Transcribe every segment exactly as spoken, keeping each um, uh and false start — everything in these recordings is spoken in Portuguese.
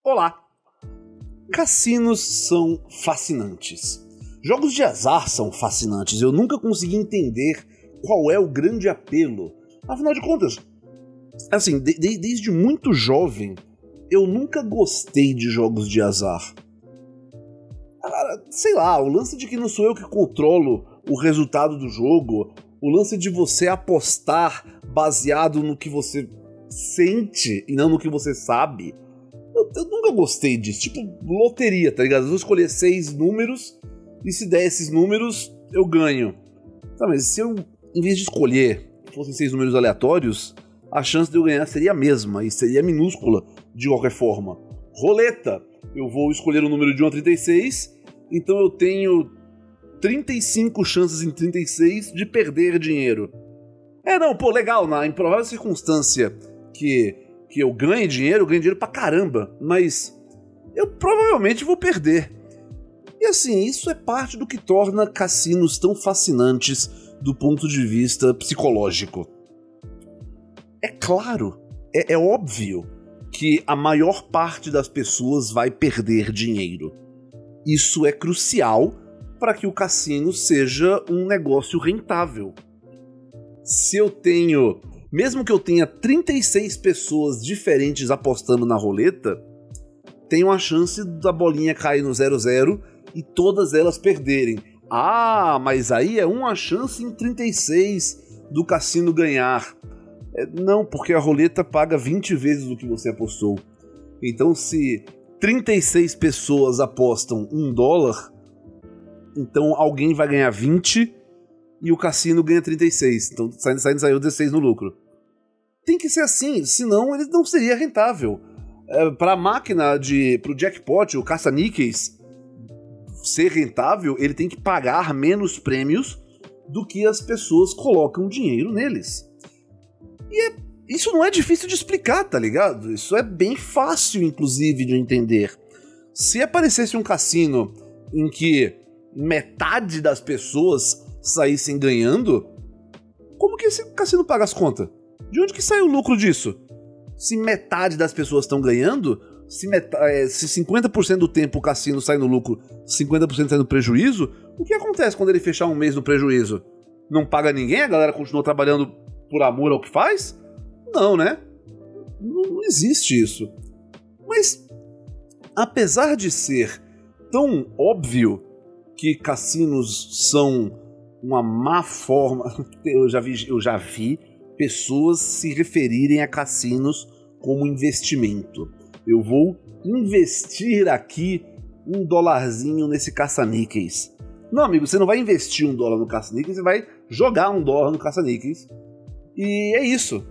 Olá! Cassinos são fascinantes. Jogos de azar são fascinantes. Eu nunca consegui entender qual é o grande apelo. Afinal de contas, assim, de, de, desde muito jovem, eu nunca gostei de jogos de azar. Agora, sei lá, o lance de que não sou eu que controlo o resultado do jogo, o lance de você apostar baseado no que você sente e não no que você sabe. Eu, eu nunca gostei disso, tipo loteria, tá ligado? Eu vou escolher seis números e se der esses números, eu ganho. Tá, mas se eu, em vez de escolher, fossem seis números aleatórios, a chance de eu ganhar seria a mesma, e seria minúscula de qualquer forma. Roleta, eu vou escolher o número de um a trinta e seis, então eu tenho trinta e cinco chances em trinta e seis de perder dinheiro. É, não, pô, legal, na improvável circunstância que... que eu ganhe dinheiro, eu ganho dinheiro pra caramba, mas eu provavelmente vou perder. E assim, isso é parte do que torna cassinos tão fascinantes do ponto de vista psicológico. É claro, é, é óbvio que a maior parte das pessoas vai perder dinheiro. Isso é crucial para que o cassino seja um negócio rentável. Se eu tenho... Mesmo que eu tenha trinta e seis pessoas diferentes apostando na roleta, tem uma chance da bolinha cair no zero zero e todas elas perderem. Ah, mas aí é uma chance em trinta e seis do cassino ganhar. É, não, porque a roleta paga vinte vezes o que você apostou. Então se trinta e seis pessoas apostam um dólar, então alguém vai ganhar vinte e o cassino ganha trinta e seis. Então saindo, saiu dezesseis no lucro. Tem que ser assim, senão ele não seria rentável. É, para a máquina, de, pro jackpot, o caça-níqueis, ser rentável, ele tem que pagar menos prêmios do que as pessoas colocam dinheiro neles. E é, isso não é difícil de explicar, tá ligado? Isso é bem fácil, inclusive, de entender. Se aparecesse um cassino em que metade das pessoas saíssem ganhando, como que esse cassino paga as contas? De onde que sai o lucro disso? Se metade das pessoas estão ganhando, se, metade, se cinquenta por cento do tempo o cassino sai no lucro, cinquenta por cento sai no prejuízo, o que acontece quando ele fechar um mês no prejuízo? Não paga ninguém? A galera continua trabalhando por amor ao que faz? Não, né? Não, não existe isso. Mas, apesar de ser tão óbvio que cassinos são uma má forma... Eu já vi... Eu já vi pessoas se referirem a cassinos como investimento. Eu vou investir aqui um dólarzinho nesse caça-níqueis. Não, amigo, você não vai investir um dólar no caça-níqueis, você vai jogar um dólar no caça-níqueis. E é isso.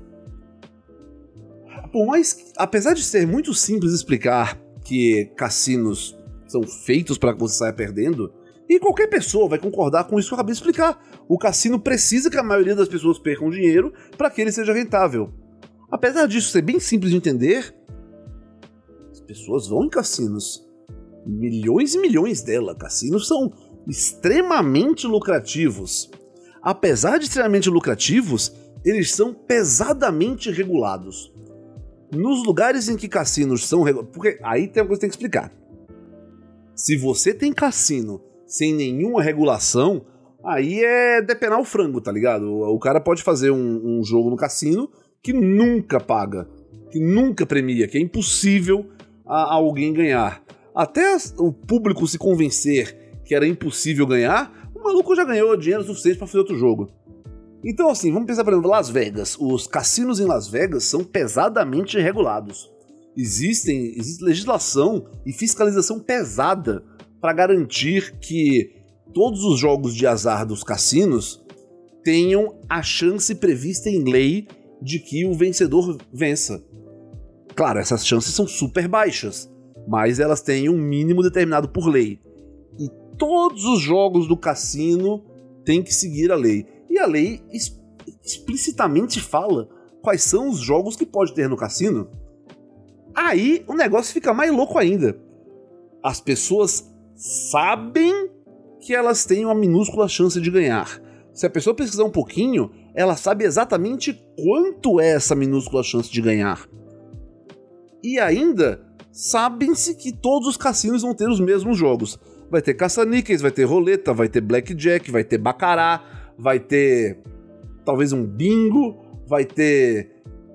Por mais, apesar de ser muito simples explicar que cassinos são feitos para que você saia perdendo, e qualquer pessoa vai concordar com isso que eu acabei de explicar. O cassino precisa que a maioria das pessoas percam dinheiro para que ele seja rentável. Apesar disso ser bem simples de entender, as pessoas vão em cassinos. Milhões e milhões delas. Cassinos são extremamente lucrativos. Apesar de extremamente lucrativos, eles são pesadamente regulados. Nos lugares em que cassinos são regulados... Porque aí tem uma coisa que tem que explicar. Se você tem cassino sem nenhuma regulação, aí é depenar o frango, tá ligado? O, o cara pode fazer um, um jogo no cassino que nunca paga, que nunca premia, que é impossível a, a alguém ganhar. Até as, o público se convencer que era impossível ganhar, o maluco já ganhou dinheiro suficiente para fazer outro jogo. Então assim, vamos pensar, por exemplo, Las Vegas. Os cassinos em Las Vegas são pesadamente regulados. Existem, existe legislação e fiscalização pesada para garantir que todos os jogos de azar dos cassinos tenham a chance prevista em lei de que o vencedor vença. Claro, essas chances são super baixas, mas elas têm um mínimo determinado por lei. E todos os jogos do cassino têm que seguir a lei. E a lei explicitamente fala quais são os jogos que pode ter no cassino. Aí o negócio fica mais louco ainda. As pessoas sabem que elas têm uma minúscula chance de ganhar. Se a pessoa pesquisar um pouquinho, ela sabe exatamente quanto é essa minúscula chance de ganhar. E ainda sabem-se que todos os cassinos vão ter os mesmos jogos. Vai ter caça-níqueis, vai ter roleta, vai ter blackjack, vai ter baccarat, vai ter talvez um bingo, vai ter...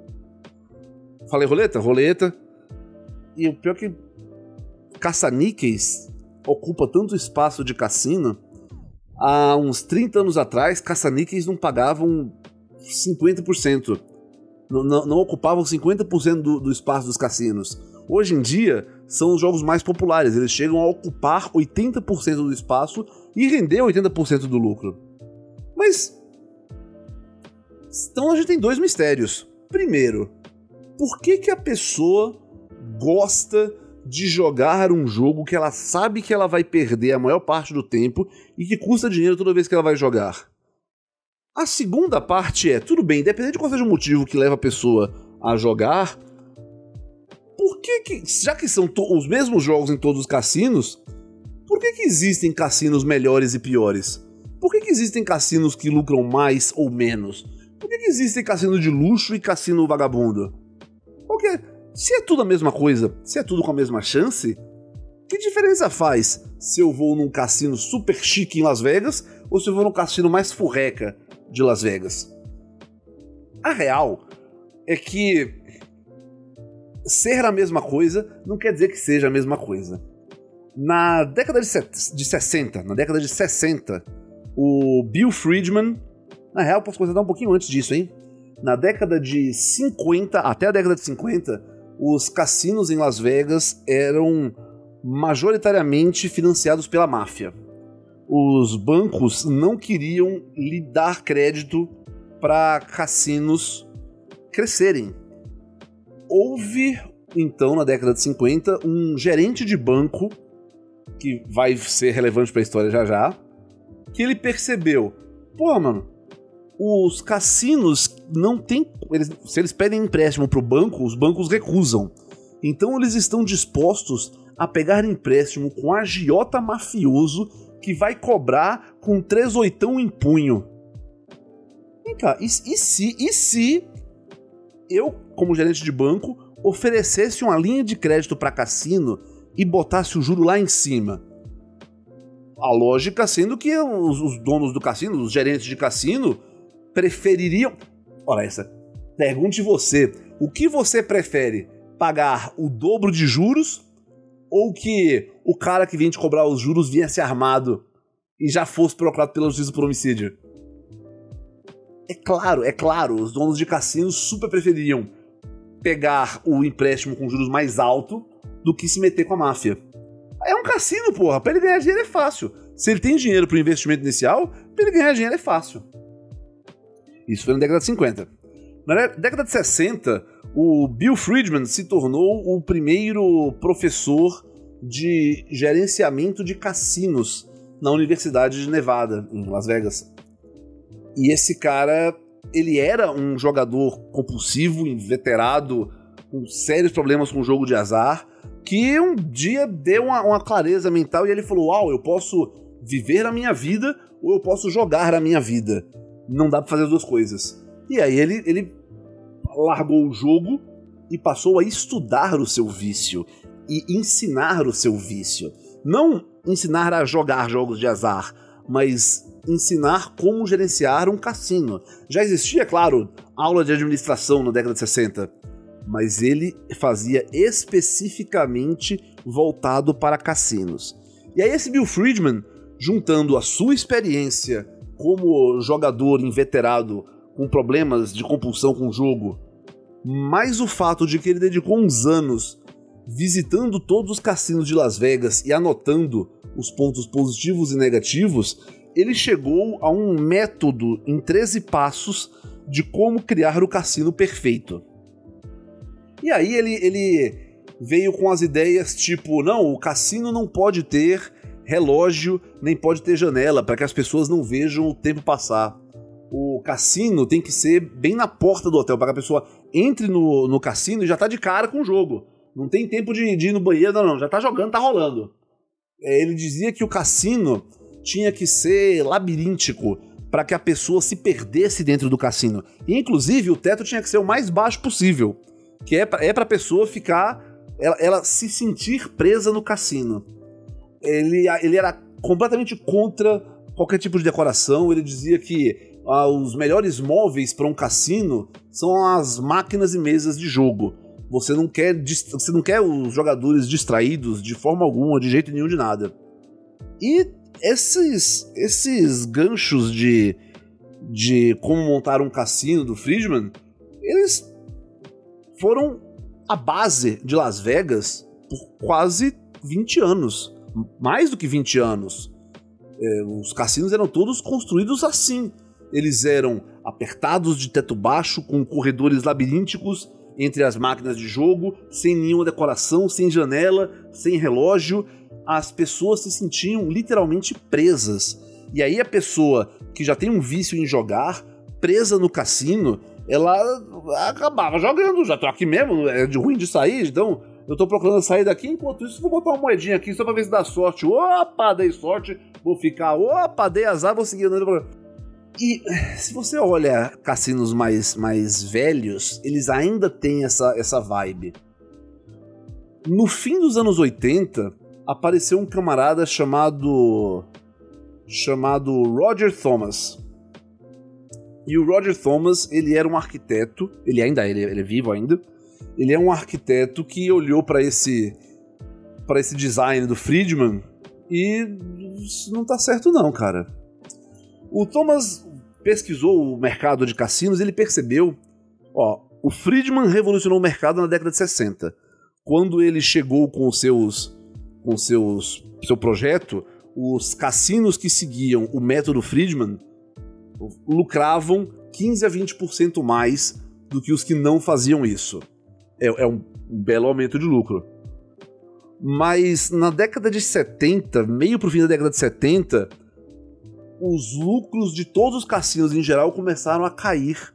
Falei roleta? Roleta. E o pior é que caça-níqueis ocupa tanto espaço de cassino. Há uns trinta anos atrás, caça-níqueis não pagavam cinquenta por cento. Não, não, não ocupavam cinquenta por cento do, do espaço dos cassinos. Hoje em dia, são os jogos mais populares. Eles chegam a ocupar oitenta por cento do espaço e render oitenta por cento do lucro. Mas... então a gente tem dois mistérios. Primeiro, por que que a pessoa gosta de jogar um jogo que ela sabe que ela vai perder a maior parte do tempo e que custa dinheiro toda vez que ela vai jogar? A segunda parte é, tudo bem, independente de qual seja o motivo que leva a pessoa a jogar, por que que, já que são os mesmos jogos em todos os cassinos, por que que existem cassinos melhores e piores? Por que que existem cassinos que lucram mais ou menos? Por que que existem cassinos de luxo e cassino vagabundo? Porque se é tudo a mesma coisa, se é tudo com a mesma chance, que diferença faz se eu vou num cassino super chique em Las Vegas ou se eu vou num cassino mais furreca de Las Vegas? A real é que ser a mesma coisa não quer dizer que seja a mesma coisa. Na década de sessenta, na década de sessenta, o Bill Friedman, na real posso considerar um pouquinho antes disso, hein? Na década de cinquenta, até a década de cinquenta, os cassinos em Las Vegas eram majoritariamente financiados pela máfia. Os bancos não queriam lhe dar crédito para cassinos crescerem. Houve, então, na década de cinquenta, um gerente de banco, que vai ser relevante para a história já já, que ele percebeu, pô, mano, os cassinos não têm... Eles, se eles pedem empréstimo para o banco, os bancos recusam. Então eles estão dispostos a pegar empréstimo com agiota mafioso que vai cobrar com três oitão em punho. Vem cá, e, e, se, e se eu, como gerente de banco, oferecesse uma linha de crédito para cassino e botasse o juro lá em cima? A lógica sendo que os, os donos do cassino, os gerentes de cassino, prefeririam... Olha essa. Pergunte você, o que você prefere? Pagar o dobro de juros ou que o cara que vem te cobrar os juros viesse armado e já fosse procurado pela justiça por homicídio? É claro, é claro, os donos de cassinos super prefeririam pegar o empréstimo com juros mais alto do que se meter com a máfia. É um cassino, porra, pra ele ganhar dinheiro é fácil. Se ele tem dinheiro pro investimento inicial, pra ele ganhar dinheiro é fácil. Isso foi na década de cinquenta. Na década de sessenta, o Bill Friedman se tornou o primeiro professor de gerenciamento de cassinos na Universidade de Nevada, em Las Vegas. E esse cara, ele era um jogador compulsivo, inveterado, com sérios problemas com o jogo de azar, que um dia deu uma, uma clareza mental e ele falou, uau, eu posso viver a minha vida ou eu posso jogar a minha vida. Não dá pra fazer as duas coisas. E aí ele, ele largou o jogo e passou a estudar o seu vício e ensinar o seu vício. Não ensinar a jogar jogos de azar, mas ensinar como gerenciar um cassino. Já existia, claro, aula de administração na década de sessenta, mas ele fazia especificamente voltado para cassinos. E aí esse Bill Friedman, juntando a sua experiência como jogador inveterado com problemas de compulsão com o jogo, mais o fato de que ele dedicou uns anos visitando todos os cassinos de Las Vegas e anotando os pontos positivos e negativos, ele chegou a um método em treze passos de como criar o cassino perfeito. E aí ele, ele veio com as ideias tipo, não, o cassino não pode ter relógio, nem pode ter janela, para que as pessoas não vejam o tempo passar. O cassino tem que ser bem na porta do hotel, para que a pessoa entre no, no cassino e já tá de cara com o jogo. Não tem tempo de, de ir no banheiro, não, não, já tá jogando, tá rolando. Ele dizia que o cassino tinha que ser labiríntico, para que a pessoa se perdesse dentro do cassino. E, inclusive, o teto tinha que ser o mais baixo possível, que é pra, é pra pessoa ficar ela, ela se sentir presa no cassino. Ele, ele era completamente contra qualquer tipo de decoração. Ele dizia que ah, os melhores móveis para um cassino são as máquinas e mesas de jogo. Você não quer, você não quer os jogadores distraídos de forma alguma, de jeito nenhum, de nada. E esses, esses ganchos de, de como montar um cassino do Friedman, eles foram a base de Las Vegas por quase vinte anos. Mais do que vinte anos. É, os cassinos eram todos construídos assim. Eles eram apertados de teto baixo, com corredores labirínticos entre as máquinas de jogo, sem nenhuma decoração, sem janela, sem relógio. As pessoas se sentiam literalmente presas. E aí a pessoa que já tem um vício em jogar, presa no cassino, ela acabava jogando. Já tô aqui mesmo, é de ruim de sair, então eu tô procurando sair daqui, enquanto isso vou botar uma moedinha aqui só pra ver se dá sorte. Opa, dei sorte, vou ficar. Opa, dei azar, vou seguir andando. E se você olha cassinos mais, mais velhos, eles ainda têm essa, essa vibe. No fim dos anos oitenta, apareceu um camarada chamado chamado Roger Thomas. E o Roger Thomas, ele era um arquiteto, ele ainda ele, ele é vivo ainda. Ele é um arquiteto que olhou para esse para esse design do Friedman e isso não tá certo não, cara. O Thomas pesquisou o mercado de cassinos e ele percebeu, ó, o Friedman revolucionou o mercado na década de sessenta. Quando ele chegou com seus com seus seu projeto, os cassinos que seguiam o método Friedman lucravam quinze a vinte por cento mais do que os que não faziam isso. É, é um belo aumento de lucro. Mas na década de setenta, meio pro fim da década de setenta, os lucros de todos os cassinos em geral começaram a cair.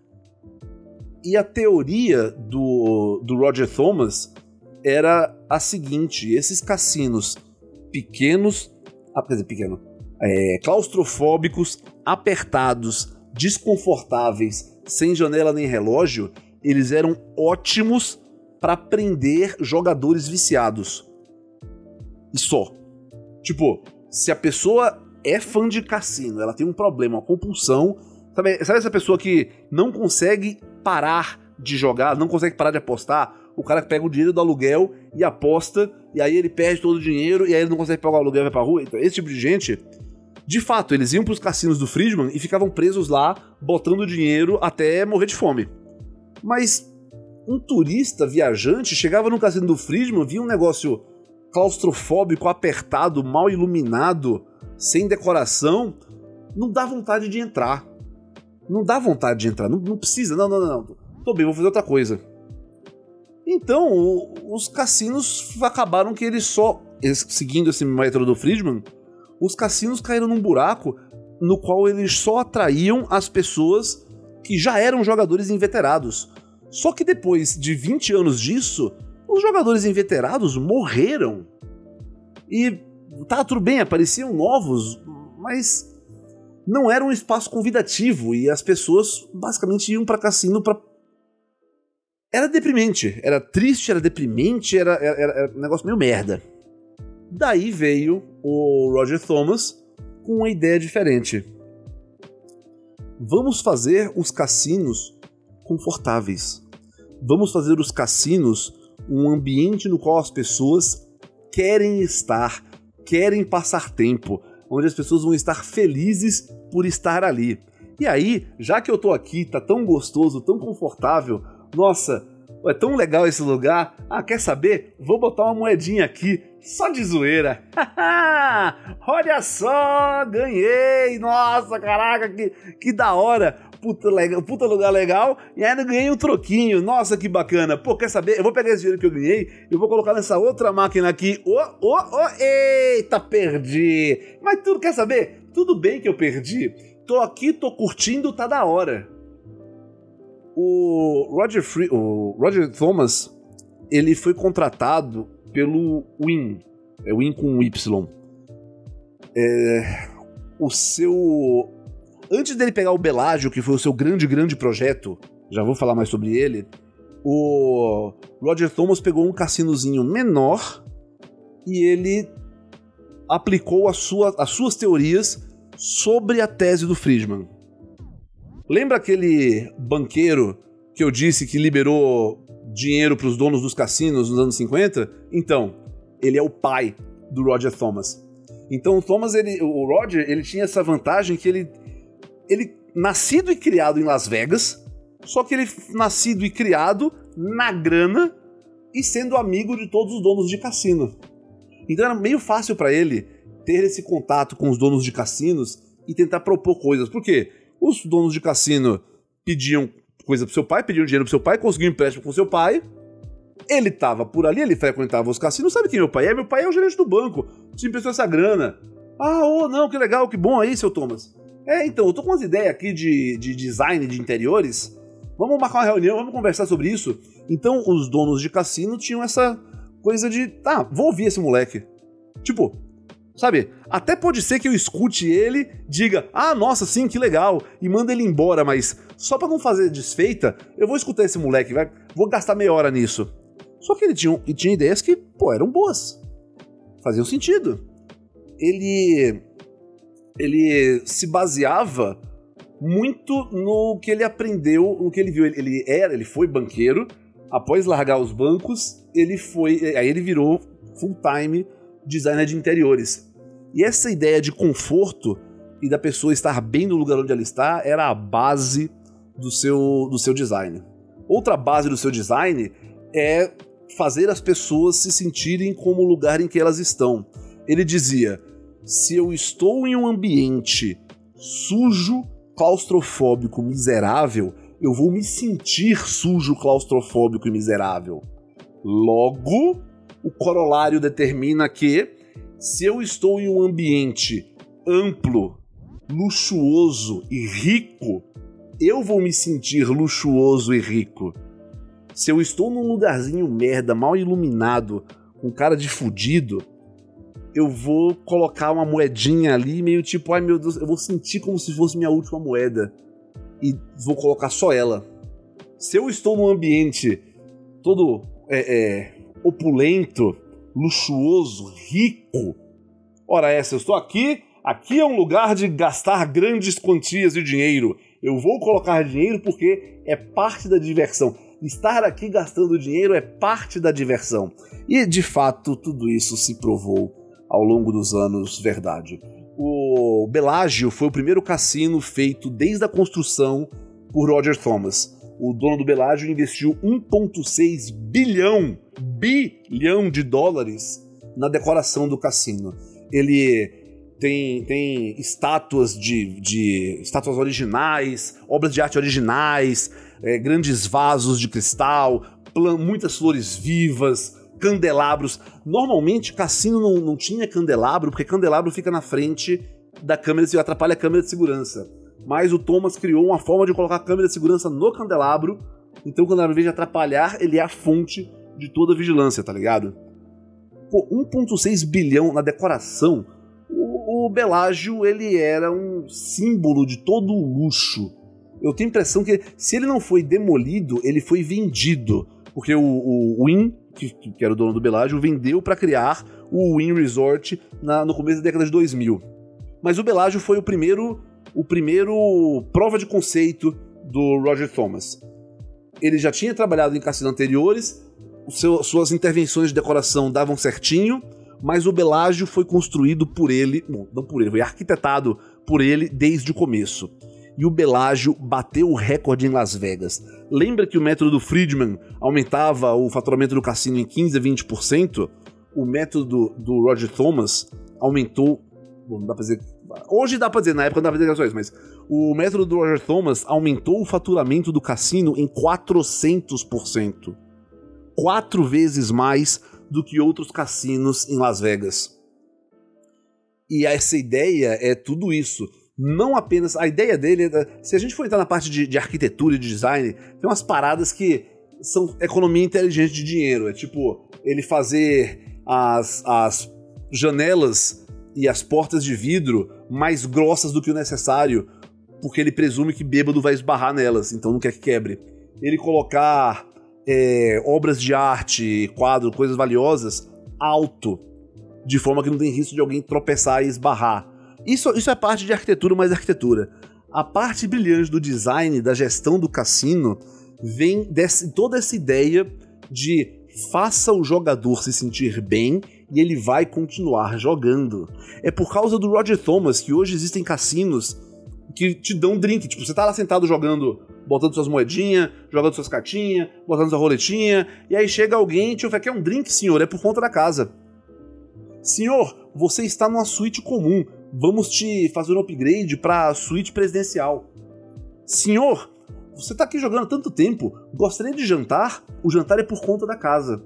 E a teoria do, do Roger Thomas era a seguinte: esses cassinos pequenos, ah, quer dizer, pequeno, é, claustrofóbicos, apertados, desconfortáveis, sem janela nem relógio, eles eram ótimos para prender jogadores viciados. E só. Tipo, se a pessoa é fã de cassino, ela tem um problema, uma compulsão, sabe, sabe essa pessoa que não consegue parar de jogar, não consegue parar de apostar? O cara pega o dinheiro do aluguel e aposta, e aí ele perde todo o dinheiro, e aí ele não consegue pagar o aluguel e vai pra rua. Então, esse tipo de gente, de fato, eles iam pros cassinos do Friedman e ficavam presos lá, botando dinheiro até morrer de fome. Mas um turista viajante chegava no cassino do Friedman, via um negócio claustrofóbico, apertado, mal iluminado, sem decoração, não dá vontade de entrar. Não dá vontade de entrar, não, não precisa, não, não, não, não. Tô bem, vou fazer outra coisa. Então, o, os cassinos acabaram que eles só, eles, seguindo esse método do Friedman, os cassinos caíram num buraco no qual eles só atraíam as pessoas que já eram jogadores inveterados. Só que depois de vinte anos disso, os jogadores inveterados morreram. E tá, tudo bem, apareciam novos, mas não era um espaço convidativo e as pessoas basicamente iam pra cassino pra... Era deprimente, era triste, era deprimente, era, era, era um negócio meio merda. Daí veio o Roger Thomas com uma ideia diferente. Vamos fazer os cassinos confortáveis. Vamos fazer os cassinos um ambiente no qual as pessoas querem estar, querem passar tempo, onde as pessoas vão estar felizes por estar ali. E aí, já que eu tô aqui, tá tão gostoso, tão confortável, nossa, é tão legal esse lugar, ah, quer saber? Vou botar uma moedinha aqui, só de zoeira. Olha só, ganhei, nossa, caraca, que, que da hora. Puta, legal, puta lugar legal, e ainda ganhei um troquinho, nossa, que bacana. Pô, quer saber? Eu vou pegar esse dinheiro que eu ganhei, eu vou colocar nessa outra máquina aqui. Ô, ô, ô, eita, perdi. Mas tudo, quer saber? Tudo bem que eu perdi. Tô aqui, tô curtindo, tá da hora. O Roger, Free, o Roger Thomas, ele foi contratado pelo Wynn, é Wynn com Y. É, o seu... Antes dele pegar o Bellagio, que foi o seu grande, grande projeto, já vou falar mais sobre ele, o Roger Thomas pegou um cassinozinho menor e ele aplicou a sua, as suas teorias sobre a tese do Friedman. Lembra aquele banqueiro que eu disse que liberou dinheiro para os donos dos cassinos nos anos cinquenta? Então, ele é o pai do Roger Thomas. Então o Thomas, ele, o Roger, ele tinha essa vantagem que ele, ele nascido e criado em Las Vegas, só que ele nascido e criado na grana e sendo amigo de todos os donos de cassino. Então era meio fácil para ele ter esse contato com os donos de cassinos e tentar propor coisas. Por quê? Os donos de cassino pediam coisa pro seu pai, pediam dinheiro pro seu pai, conseguiam um empréstimo com seu pai. Ele tava por ali, ele frequentava os cassinos. Sabe quem meu pai é? Meu pai é o gerente do banco. Te emprestou essa grana. Ah, oh, não, que legal, que bom aí, seu Thomas. É, então, eu tô com umas ideias aqui de, de design de interiores. Vamos marcar uma reunião, vamos conversar sobre isso. Então, os donos de cassino tinham essa coisa de, tá, vou ouvir esse moleque. Tipo, sabe, até pode ser que eu escute ele, diga, ah, nossa, sim, que legal, e manda ele embora, mas só pra não fazer desfeita, eu vou escutar esse moleque, vai, vou gastar meia hora nisso. Só que ele tinha, ele tinha ideias que, pô, eram boas. Faziam sentido. Ele, ele se baseava muito no que ele aprendeu, no que ele viu. Ele, ele era, ele foi banqueiro. Após largar os bancos, ele foi, aí ele virou full-time designer de interiores. E essa ideia de conforto e da pessoa estar bem no lugar onde ela está era a base do seu, do seu design. Outra base do seu design é fazer as pessoas se sentirem como o lugar em que elas estão. Ele dizia, se eu estou em um ambiente sujo, claustrofóbico, miserável, eu vou me sentir sujo, claustrofóbico e miserável. Logo, o corolário determina que, se eu estou em um ambiente amplo, luxuoso e rico, eu vou me sentir luxuoso e rico. Se eu estou num lugarzinho merda, mal iluminado, com cara de fudido, eu vou colocar uma moedinha ali, meio tipo, ai meu Deus, eu vou sentir como se fosse minha última moeda. E vou colocar só ela. Se eu estou num ambiente todo é, é, opulento, luxuoso, rico, ora essa, eu estou aqui, aqui é um lugar de gastar grandes quantias de dinheiro. Eu vou colocar dinheiro porque é parte da diversão. Estar aqui gastando dinheiro é parte da diversão. E, de fato, tudo isso se provou ao longo dos anos verdade. O Bellagio foi o primeiro cassino feito desde a construção por Roger Thomas. O dono do Bellagio investiu um vírgula seis bilhão, bilhão de dólares na decoração do cassino. Ele tem, tem estátuas de, de estátuas originais, obras de arte originais, é, grandes vasos de cristal, plan, muitas flores vivas, candelabros. Normalmente, cassino não, não tinha candelabro, porque candelabro fica na frente da câmera e atrapalha a câmera de segurança. Mas o Thomas criou uma forma de colocar a câmera de segurança no candelabro, então o candelabro, ao invés de atrapalhar, ele é a fonte de toda a vigilância, tá ligado? Pô, um vírgula seis bilhão na decoração. O, o Bellagio, ele era um símbolo de todo o luxo. Eu tenho a impressão que, se ele não foi demolido, ele foi vendido. Porque o, o Wynn, que, que era o dono do Bellagio, vendeu para criar o Wynn Resort na, no começo da década de dois mil. Mas o Bellagio foi o primeiro, o primeiro prova de conceito do Roger Thomas. Ele já tinha trabalhado em cassinos anteriores, o seu, suas intervenções de decoração davam certinho, mas o Bellagio foi construído por ele, bom, não por ele, foi arquitetado por ele desde o começo. E o Bellagio bateu o recorde em Las Vegas. Lembra que o método do Friedman aumentava o faturamento do cassino em quinze a vinte por cento? O método do, do Roger Thomas aumentou... Bom, não dá pra dizer... Hoje dá pra dizer, na época não dá pra dizer isso, mas... O método do Roger Thomas aumentou o faturamento do cassino em quatrocentos por cento. Quatro vezes mais do que outros cassinos em Las Vegas. E essa ideia é tudo isso. Não apenas... A ideia dele... Se a gente for entrar na parte de, de arquitetura e de design, tem umas paradas que são economia inteligente de dinheiro. É tipo, ele fazer as, as janelas e as portas de vidro mais grossas do que o necessário, porque ele presume que bêbado vai esbarrar nelas, então não quer que quebre. Ele colocar é, obras de arte, quadros, coisas valiosas, alto, de forma que não tem risco de alguém tropeçar e esbarrar. Isso, isso é parte de arquitetura, mais arquitetura. A parte brilhante do design, da gestão do cassino, vem desse, toda essa ideia de faça o jogador se sentir bem e ele vai continuar jogando. É por causa do Roger Thomas que hoje existem cassinos que te dão drink. Tipo, você tá lá sentado jogando, botando suas moedinhas, jogando suas cartinhas, botando sua roletinha, e aí chega alguém e te oferece, quer um drink, senhor? É por conta da casa. Senhor, você está numa suíte comum. Vamos te fazer um upgrade pra suíte presidencial. Senhor, você tá aqui jogando há tanto tempo, gostaria de jantar? O jantar é por conta da casa.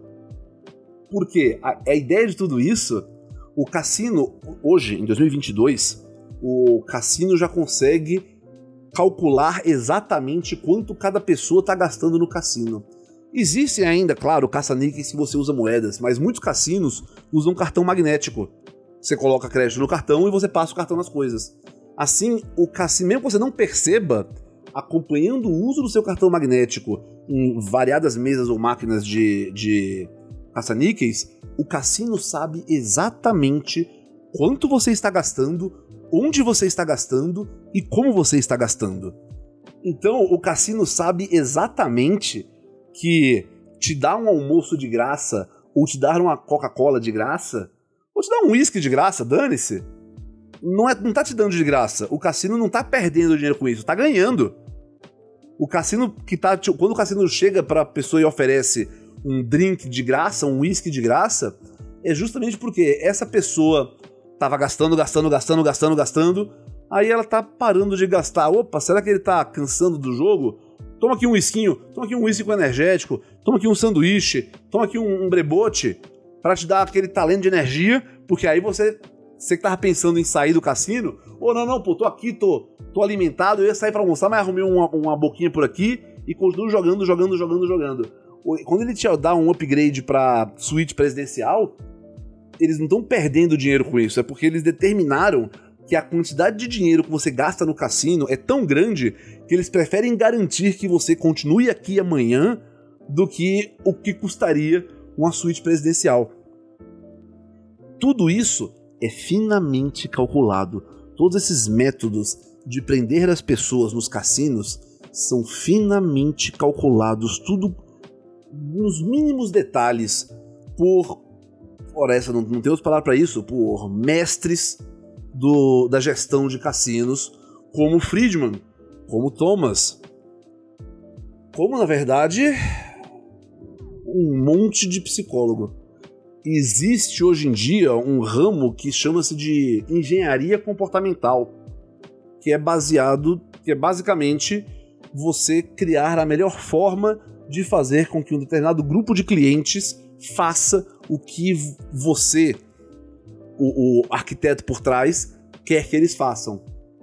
Por quê? A, a ideia de tudo isso, o cassino, hoje, em dois mil e vinte e dois, o cassino já consegue calcular exatamente quanto cada pessoa está gastando no cassino. Existem ainda, claro, caça-níqueis que você usa moedas, mas muitos cassinos usam cartão magnético. Você coloca crédito no cartão e você passa o cartão nas coisas. Assim, o cassino, mesmo que você não perceba, acompanhando o uso do seu cartão magnético em variadas mesas ou máquinas de, de caça-níqueis, o cassino sabe exatamente quanto você está gastando, onde você está gastando e como você está gastando. Então, o cassino sabe exatamente que te dar um almoço de graça, ou te dar uma Coca-Cola de graça, ou te dar um uísque de graça, dane-se. Não, é, não tá te dando de graça. O cassino não tá perdendo dinheiro com isso, tá ganhando. O cassino que tá... Quando o cassino chega pra pessoa e oferece um drink de graça, um uísque de graça, é justamente porque essa pessoa tava gastando, gastando, gastando, gastando, gastando, aí ela tá parando de gastar. Opa, será que ele tá cansando do jogo? Toma aqui um whiskinho, toma aqui um whisky com energético, toma aqui um sanduíche, toma aqui um, um brebote, pra te dar aquele talento de energia, porque aí você, você que tava pensando em sair do cassino, ou oh, não, não, pô, tô aqui, tô, tô alimentado, eu ia sair pra almoçar, mas arrumei uma, uma boquinha por aqui e continuo jogando, jogando, jogando, jogando. Quando ele te dá um upgrade pra suíte presidencial, eles não estão perdendo dinheiro com isso, é porque eles determinaram que a quantidade de dinheiro que você gasta no cassino é tão grande que eles preferem garantir que você continue aqui amanhã do que o que custaria uma suíte presidencial. Tudo isso é finamente calculado. Todos esses métodos de prender as pessoas nos cassinos são finamente calculados, tudo nos mínimos detalhes, por... Ora, essa não, não tem outra palavra para isso, por mestres do, da gestão de cassinos, como Friedman, como Thomas, como, na verdade, um monte de psicólogo. Existe hoje em dia um ramo que chama-se de engenharia comportamental, que é baseado, que é basicamente você criar a melhor forma de fazer com que um determinado grupo de clientes faça o que você, o, o arquiteto por trás, quer que eles façam.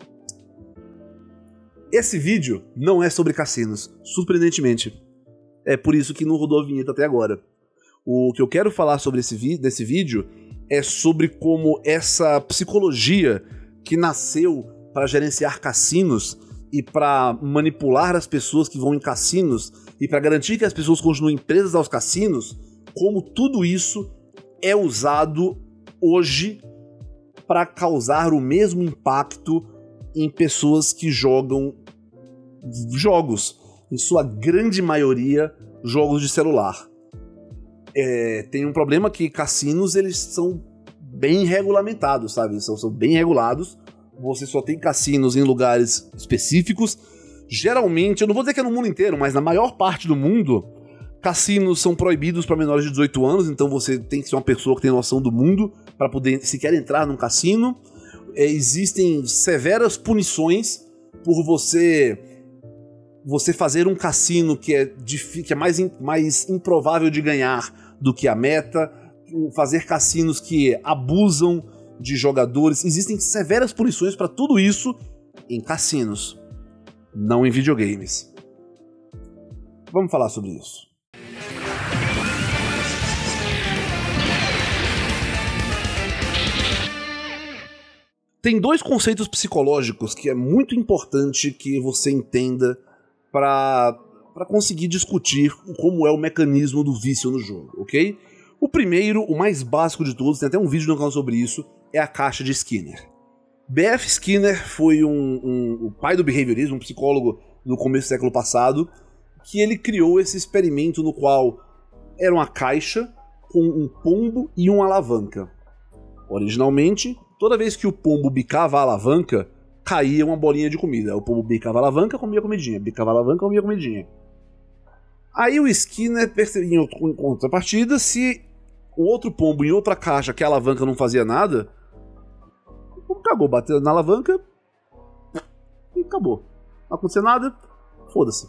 Esse vídeo não é sobre cassinos, surpreendentemente. É por isso que não rodou a vinheta até agora. O que eu quero falar sobre esse vi- desse vídeo é sobre como essa psicologia que nasceu para gerenciar cassinos e para manipular as pessoas que vão em cassinos e para garantir que as pessoas continuem presas aos cassinos, como tudo isso é usado hoje para causar o mesmo impacto em pessoas que jogam jogos, em sua grande maioria jogos de celular. É, tem um problema que cassinos eles são bem regulamentados, sabe? São, são bem regulados. Você só tem cassinos em lugares específicos. Geralmente, eu não vou dizer que é no mundo inteiro, mas na maior parte do mundo, cassinos são proibidos para menores de dezoito anos, então você tem que ser uma pessoa que tem noção do mundo para poder sequer entrar num cassino. É, existem severas punições por você você fazer um cassino que é, que é mais, in, mais improvável de ganhar do que a meta, fazer cassinos que abusam de jogadores. Existem severas punições para tudo isso em cassinos, não em videogames. Vamos falar sobre isso. Tem dois conceitos psicológicos que é muito importante que você entenda para para conseguir discutir como é o mecanismo do vício no jogo, ok? O primeiro, o mais básico de todos, tem até um vídeo no canal sobre isso, é a caixa de Skinner. B F Skinner foi um, um, o pai do behaviorismo, um psicólogo no começo do século passado, que ele criou esse experimento no qual era uma caixa com um pombo e uma alavanca. Originalmente, toda vez que o pombo bicava a alavanca, caía uma bolinha de comida. O pombo bicava a alavanca, comia comidinha. Bicava a alavanca, comia comidinha. Aí o Skinner percebeu, em contrapartida, se o outro pombo em outra caixa que a alavanca não fazia nada, o pombo cagou, bateu na alavanca e acabou. Não aconteceu nada, foda-se.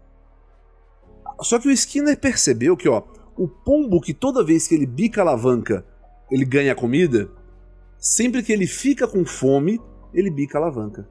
Só que o Skinner percebeu que, ó, o pombo que toda vez que ele bica a alavanca, ele ganha comida, sempre que ele fica com fome, ele bica a alavanca.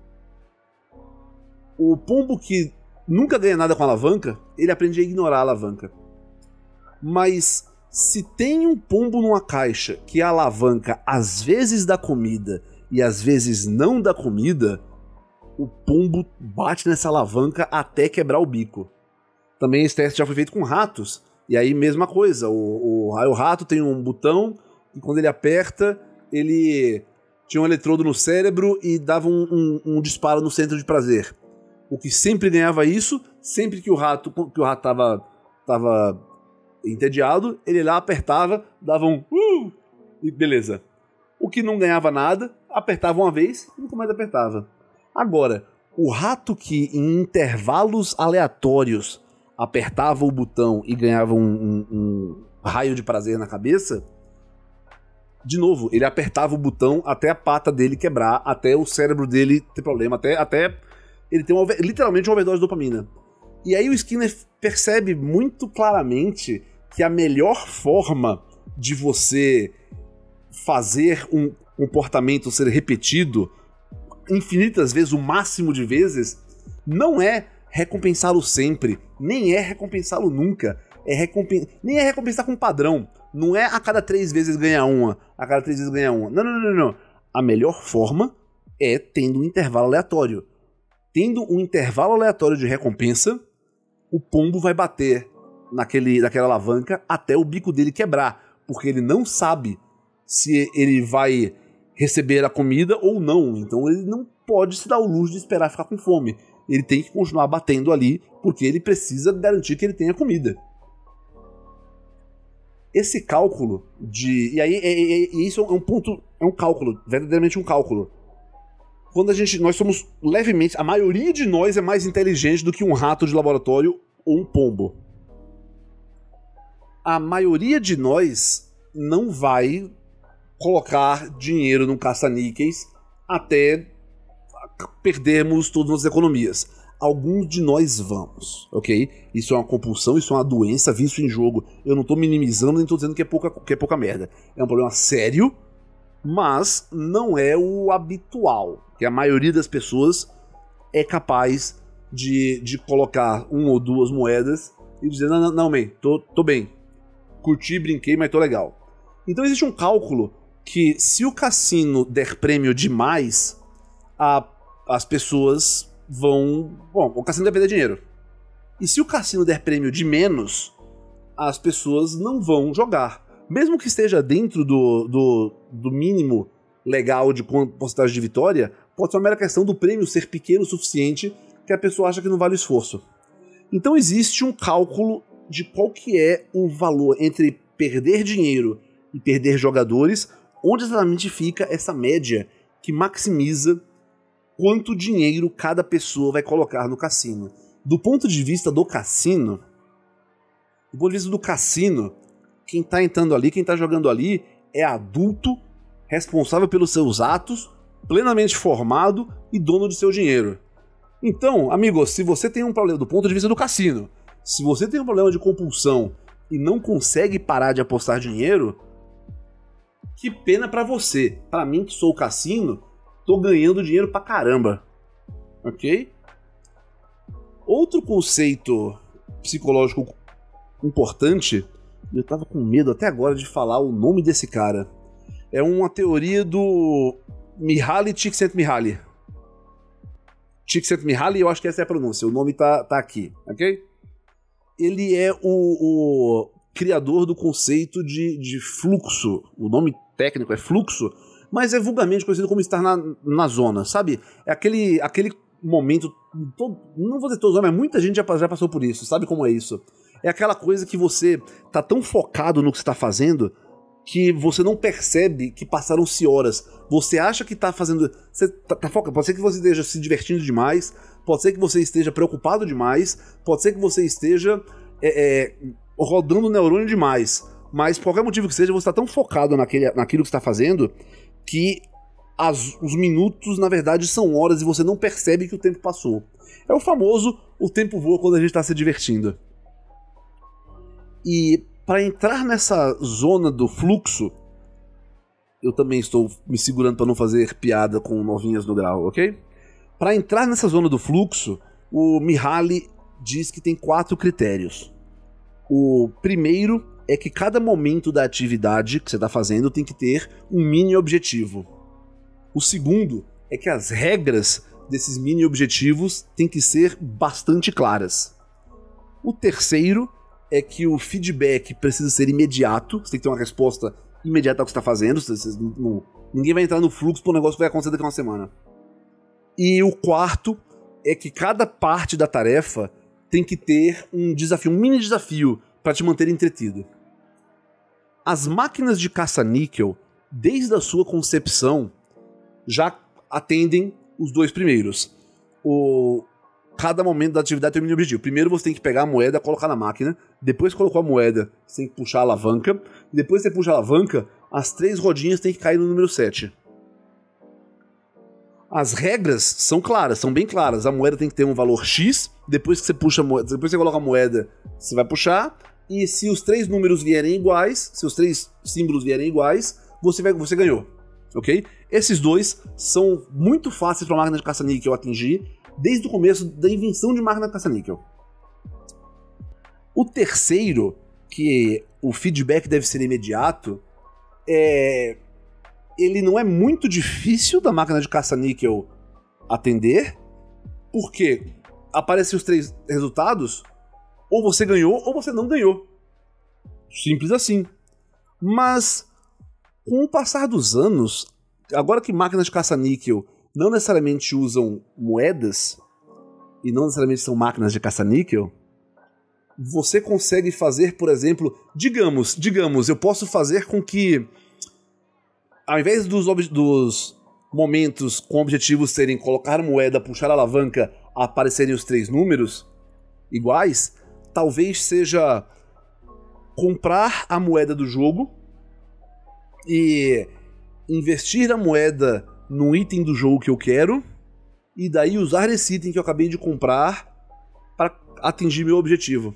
O pombo que nunca ganha nada com a alavanca, ele aprende a ignorar a alavanca. Mas se tem um pombo numa caixa que a alavanca às vezes dá comida e às vezes não dá comida, o pombo bate nessa alavanca até quebrar o bico. Também esse teste já foi feito com ratos. E aí, mesma coisa, o, o, o rato tem um botão e quando ele aperta, ele tinha um eletrodo no cérebro e dava um, um, um disparo no centro de prazer. O que sempre ganhava isso, sempre que o rato que o rato tava, tava entediado, ele lá apertava, dava um uh, e beleza. O que não ganhava nada, apertava uma vez e nunca mais apertava. Agora, o rato que em intervalos aleatórios apertava o botão e ganhava um, um, um raio de prazer na cabeça, de novo, ele apertava o botão até a pata dele quebrar, até o cérebro dele ter problema, até, até ele ter uma, literalmente uma overdose de dopamina. E aí o Skinner percebe muito claramente que a melhor forma de você fazer um comportamento ser repetido infinitas vezes, o máximo de vezes, não é recompensá-lo sempre, nem é recompensá-lo nunca, é recompen... nem é recompensar com padrão. Não é a cada três vezes ganhar uma, a cada três vezes ganhar uma. Não, não, não, não. A melhor forma é tendo um intervalo aleatório. Tendo um intervalo aleatório de recompensa, o pombo vai bater naquele, naquela alavanca até o bico dele quebrar, porque ele não sabe se ele vai receber a comida ou não. Então ele não pode se dar o luxo de esperar ficar com fome. Ele tem que continuar batendo ali, porque ele precisa garantir que ele tenha comida. Esse cálculo de... E aí, e, e, e isso é um ponto... É um cálculo, verdadeiramente um cálculo. Quando a gente... Nós somos levemente... A maioria de nós é mais inteligente do que um rato de laboratório ou um pombo. A maioria de nós não vai colocar dinheiro num caça-níqueis até perdermos todas as economias. Alguns de nós vamos, ok? Isso é uma compulsão, isso é uma doença, vício em jogo. Eu não tô minimizando, nem tô dizendo que é pouca, que é pouca merda. É um problema sério, mas não é o habitual. Que a maioria das pessoas é capaz de, de colocar uma ou duas moedas e dizer, não, não, não, man, tô, tô bem. Curti, brinquei, mas tô legal. Então existe um cálculo que se o cassino der prêmio demais, a, as pessoas vão... Bom, o cassino deve perder dinheiro. E se o cassino der prêmio de menos, as pessoas não vão jogar. Mesmo que esteja dentro do, do, do mínimo legal de porcentagem de vitória, pode ser uma mera questão do prêmio ser pequeno o suficiente que a pessoa acha que não vale o esforço. Então existe um cálculo de qual que é o valor entre perder dinheiro e perder jogadores, onde exatamente fica essa média que maximiza quanto dinheiro cada pessoa vai colocar no cassino. Do ponto de vista do cassino, do ponto de vista do cassino, quem tá entrando ali, quem tá jogando ali, é adulto, responsável pelos seus atos, plenamente formado e dono de seu dinheiro. Então, amigo, se você tem um problema do ponto de vista do cassino, se você tem um problema de compulsão e não consegue parar de apostar dinheiro, que pena pra você. Pra mim, que sou o cassino, tô ganhando dinheiro pra caramba. Ok? Outro conceito psicológico importante, eu tava com medo até agora de falar o nome desse cara, é uma teoria do Mihaly Csikszentmihalyi. Csikszentmihalyi, eu acho que essa é a pronúncia, o nome tá, tá aqui, ok? ele é o, o criador do conceito de, de fluxo. O nome técnico é fluxo, mas é vulgarmente conhecido como estar na, na zona, sabe? É aquele, aquele momento, todo, não vou dizer todos, mas muita gente já, já passou por isso, sabe como é isso? É aquela coisa que você tá tão focado no que você tá fazendo que você não percebe que passaram-se horas. Você acha que tá fazendo... Você tá, tá focado. Pode ser que você esteja se divertindo demais, pode ser que você esteja preocupado demais, pode ser que você esteja é, é, rodando o neurônio demais, mas por qualquer motivo que seja, você tá tão focado naquele, naquilo que você tá fazendo que as, os minutos, na verdade, são horas e você não percebe que o tempo passou. É o famoso o tempo voa quando a gente tá se divertindo. E para entrar nessa zona do fluxo, eu também estou me segurando para não fazer piada com novinhas no grau, ok? Para entrar nessa zona do fluxo, o Mihaly diz que tem quatro critérios. O primeiro é que cada momento da atividade que você está fazendo tem que ter um mini objetivo. O segundo é que as regras desses mini objetivos têm que ser bastante claras. O terceiro é que o feedback precisa ser imediato, você tem que ter uma resposta imediata ao que você está fazendo, você, você, não, ninguém vai entrar no fluxo para o negócio que vai acontecer daqui a uma semana. E o quarto é que cada parte da tarefa tem que ter um desafio, um mini desafio para te manter entretido. As máquinas de caça-níquel, desde a sua concepção, já atendem os dois primeiros. O... Cada momento da atividade tem um mini objetivo. Primeiro você tem que pegar a moeda, colocar na máquina. Depois que colocou a moeda, você tem que puxar a alavanca. Depois que você puxa a alavanca, as três rodinhas têm que cair no número sete. As regras são claras, são bem claras. A moeda tem que ter um valor X. Depois que você puxa a moeda, depois que você coloca a moeda, você vai puxar. E se os três números vierem iguais, se os três símbolos vierem iguais, você, vai, você ganhou. Ok? Esses dois são muito fáceis para a máquina de caça-níquel atingir, desde o começo da invenção de máquina de caça-níquel. O terceiro, que o feedback deve ser imediato, é... ele não é muito difícil da máquina de caça-níquel atender, porque aparecem os três resultados, ou você ganhou ou você não ganhou. Simples assim. Mas, com o passar dos anos, agora que máquinas de caça-níquel não necessariamente usam moedas, e não necessariamente são máquinas de caça-níquel, você consegue fazer, por exemplo, digamos, digamos, eu posso fazer com que, ao invés dos, dos momentos com objetivos serem colocar moeda, puxar a alavanca, aparecerem os três números iguais, talvez seja comprar a moeda do jogo e investir a moeda num item do jogo que eu quero, e daí usar esse item que eu acabei de comprar para atingir meu objetivo.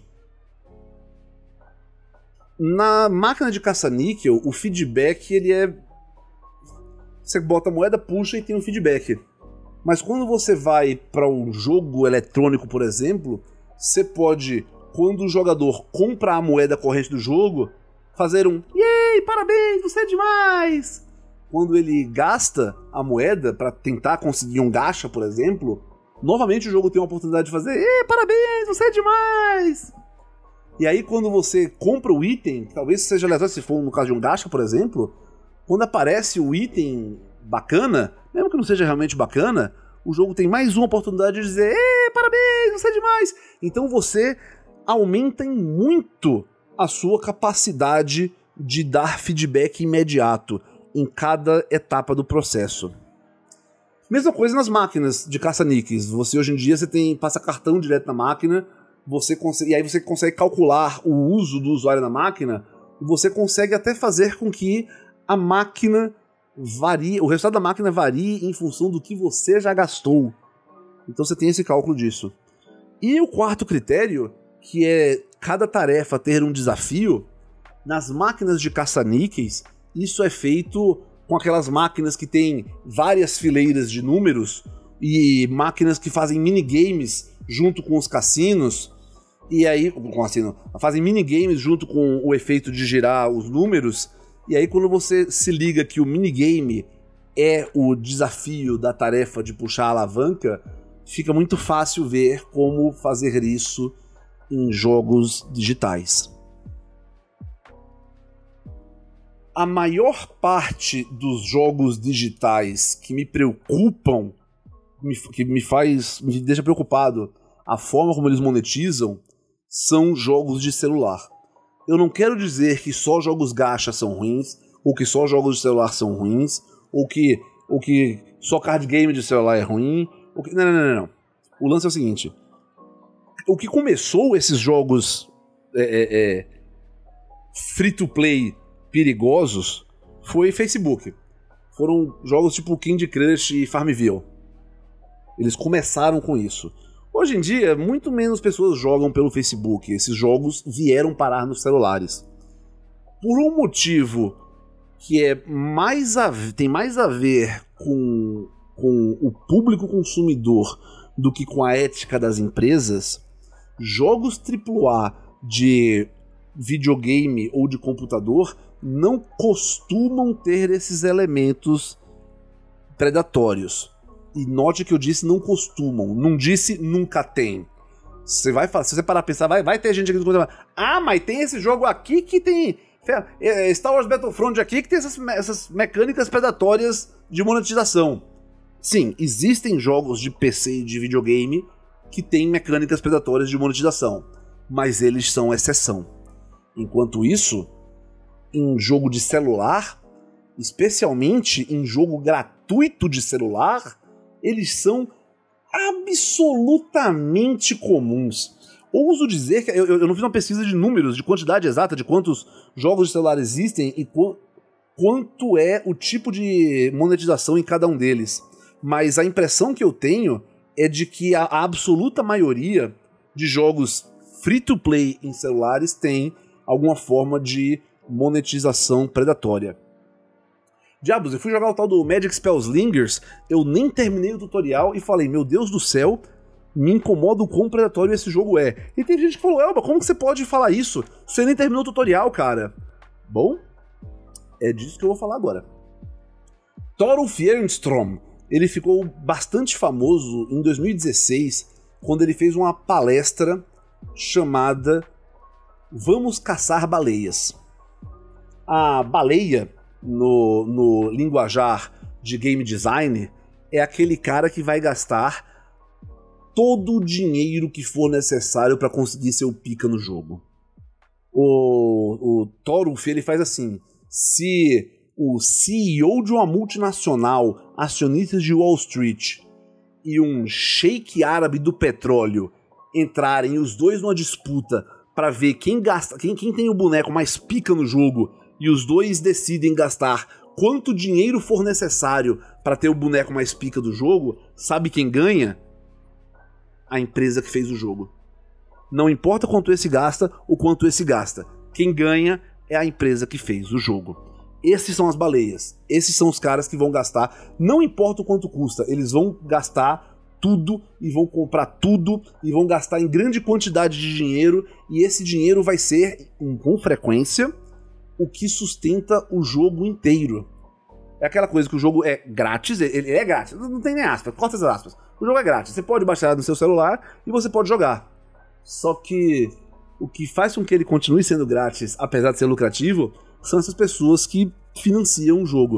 Na máquina de caça-níquel, o feedback ele é... Você bota a moeda, puxa e tem um feedback. Mas quando você vai para um jogo eletrônico, por exemplo, você pode, quando o jogador compra a moeda corrente do jogo, fazer um "Yay, parabéns, você é demais!" Quando ele gasta a moeda para tentar conseguir um gacha, por exemplo, novamente o jogo tem a oportunidade de fazer "Ê, parabéns, você é demais!" E aí quando você compra o item, talvez seja aleatório, se for no caso de um gacha, por exemplo, quando aparece o item bacana, mesmo que não seja realmente bacana, o jogo tem mais uma oportunidade de dizer "Ê, parabéns, você é demais!" Então você aumenta em muito a sua capacidade de dar feedback imediato em cada etapa do processo. Mesma coisa nas máquinas de caça-níqueis. Você hoje em dia você tem, passa cartão direto na máquina, você consegue, e aí você consegue calcular o uso do usuário na máquina, e você consegue até fazer com que a máquina varie, o resultado da máquina varie em função do que você já gastou. Então você tem esse cálculo disso. E o quarto critério, que é cada tarefa ter um desafio, nas máquinas de caça-níqueis, isso é feito com aquelas máquinas que têm várias fileiras de números e máquinas que fazem minigames junto com os cassinos, e aí, com cassino, fazem minigames junto com o efeito de girar os números, e aí quando você se liga que o minigame é o desafio da tarefa de puxar a alavanca, fica muito fácil ver como fazer isso em jogos digitais. A maior parte dos jogos digitais que me preocupam, que me faz, me deixa preocupado, a forma como eles monetizam, são jogos de celular. Eu não quero dizer que só jogos gacha são ruins, ou que só jogos de celular são ruins, ou que, ou que só card game de celular é ruim. Ou que... Não, não, não, não. O lance é o seguinte. O que começou esses jogos é, é, é, free-to-play perigosos foi Facebook. Foram jogos tipo Candy Crush e Farmville. Eles começaram com isso. Hoje em dia, muito menos pessoas jogam pelo Facebook. Esses jogos vieram parar nos celulares. Por um motivo que é mais a, tem mais a ver com, com o público consumidor do que com a ética das empresas, jogos triplo A de videogame ou de computador não costumam ter esses elementos predatórios. E note que eu disse não costumam, não disse nunca tem. Você vai falar, se você parar pra pensar, vai, vai ter gente aqui do ah, mas tem esse jogo aqui que tem Star Wars Battlefront aqui que tem essas, essas mecânicas predatórias de monetização. Sim, existem jogos de P C e de videogame que têm mecânicas predatórias de monetização, mas eles são exceção. Enquanto isso, em jogo de celular, especialmente em jogo gratuito de celular, eles são absolutamente comuns. Ouso dizer que eu, eu não fiz uma pesquisa de números, de quantidade exata de quantos jogos de celular existem e qu- quanto é o tipo de monetização em cada um deles. Mas a impressão que eu tenho é de que a, a absoluta maioria de jogos free-to-play em celulares tem alguma forma de monetização predatória. Diabos, eu fui jogar o tal do Magic Spellslingers, eu nem terminei o tutorial e falei, meu Deus do céu, me incomoda o quão predatório esse jogo é. E tem gente que falou, Elba, como que você pode falar isso? Você nem terminou o tutorial, cara. Bom, é disso que eu vou falar agora. Thorolf Ehrenstrom, ele ficou bastante famoso em dois mil e dezesseis, quando ele fez uma palestra chamada Vamos Caçar Baleias. A baleia, no, no linguajar de game design, é aquele cara que vai gastar todo o dinheiro que for necessário para conseguir ser o pica no jogo. O, o Thorolf, ele faz assim, se o C E O de uma multinacional, acionistas de Wall Street e um sheik árabe do petróleo entrarem os dois numa disputa para ver quem gasta, quem, quem tem o boneco mais pica no jogo, e os dois decidem gastar quanto dinheiro for necessário para ter o boneco mais pica do jogo, sabe quem ganha? A empresa que fez o jogo. Não importa quanto esse gasta ou quanto esse gasta. Quem ganha é a empresa que fez o jogo. Esses são as baleias. Esses são os caras que vão gastar. Não importa o quanto custa, eles vão gastar tudo e vão comprar tudo e vão gastar em grande quantidade de dinheiro, e esse dinheiro vai ser, com frequência, o que sustenta o jogo inteiro. É aquela coisa que o jogo é grátis, ele é grátis, não tem nem aspas, corta as aspas. O jogo é grátis, você pode baixar no seu celular e você pode jogar. Só que o que faz com que ele continue sendo grátis, apesar de ser lucrativo, são essas pessoas que financiam o jogo.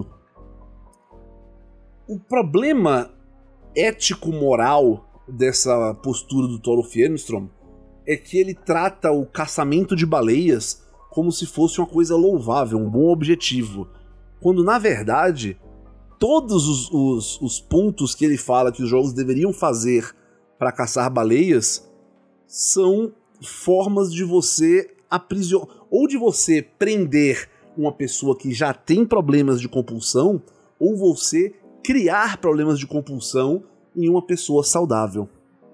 O problema ético-moral dessa postura do Thorolf Ehrenstrom é que ele trata o caçamento de baleias como se fosse uma coisa louvável, um bom objetivo, quando na verdade todos os, os, os pontos que ele fala que os jogos deveriam fazer para caçar baleias são formas de você aprisionar, ou de você prender uma pessoa que já tem problemas de compulsão, ou você criar problemas de compulsão em uma pessoa saudável.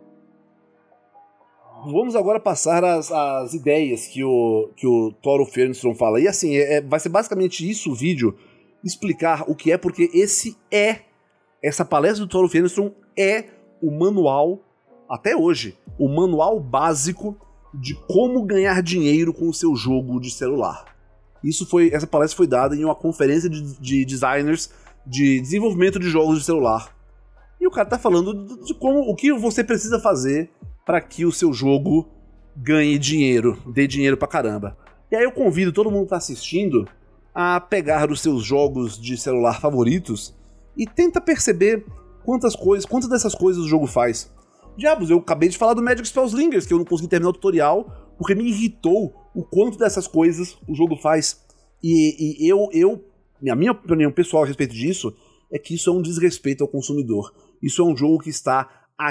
Vamos agora passar as, as ideias que o, que o Thorolf Ehrenstrom fala. E assim, é, vai ser basicamente isso o vídeo, explicar o que é, porque esse é, essa palestra do Thorolf Ehrenstrom é o manual, até hoje, o manual básico de como ganhar dinheiro com o seu jogo de celular. Isso foi, essa palestra foi dada em uma conferência de, de designers de desenvolvimento de jogos de celular. E o cara tá falando de, de como, o que você precisa fazer para que o seu jogo ganhe dinheiro, dê dinheiro pra caramba. E aí eu convido todo mundo que tá assistindo a pegar os seus jogos de celular favoritos e tenta perceber quantas coisas, quantas dessas coisas o jogo faz. Diabos, eu acabei de falar do Magic Spellslingers, que eu não consegui terminar o tutorial, porque me irritou o quanto dessas coisas o jogo faz. E, e eu, eu, a minha opinião pessoal a respeito disso é que isso é um desrespeito ao consumidor. Isso é um jogo que está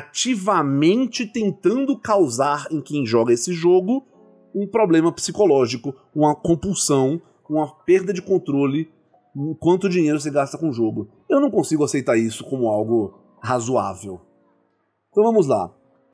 ativamente tentando causar em quem joga esse jogo um problema psicológico, uma compulsão, uma perda de controle no quanto dinheiro você gasta com o jogo. Eu não consigo aceitar isso como algo razoável. Então vamos lá.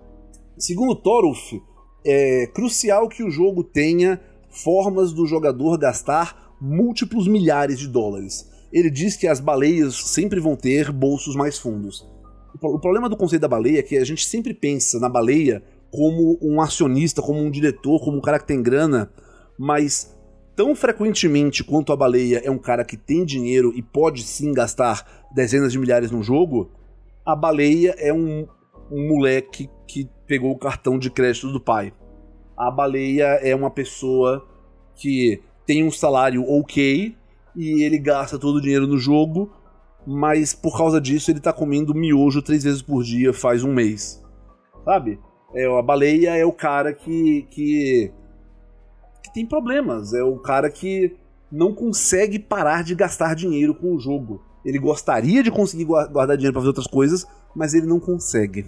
Segundo Torolf, é crucial que o jogo tenha formas do jogador gastar múltiplos milhares de dólares. Ele diz que as baleias sempre vão ter bolsos mais fundos. O problema do conceito da baleia é que a gente sempre pensa na baleia como um acionista, como um diretor, como um cara que tem grana, mas tão frequentemente quanto a baleia é um cara que tem dinheiro e pode sim gastar dezenas de milhares num jogo, a baleia é um, um moleque que pegou o cartão de crédito do pai. A baleia é uma pessoa que tem um salário ok e ele gasta todo o dinheiro no jogo, mas por causa disso ele tá comendo miojo três vezes por dia faz um mês. Sabe? É, a baleia é o cara que, que, que tem problemas, é o cara que não consegue parar de gastar dinheiro com o jogo. Ele gostaria de conseguir guardar dinheiro para fazer outras coisas, mas ele não consegue.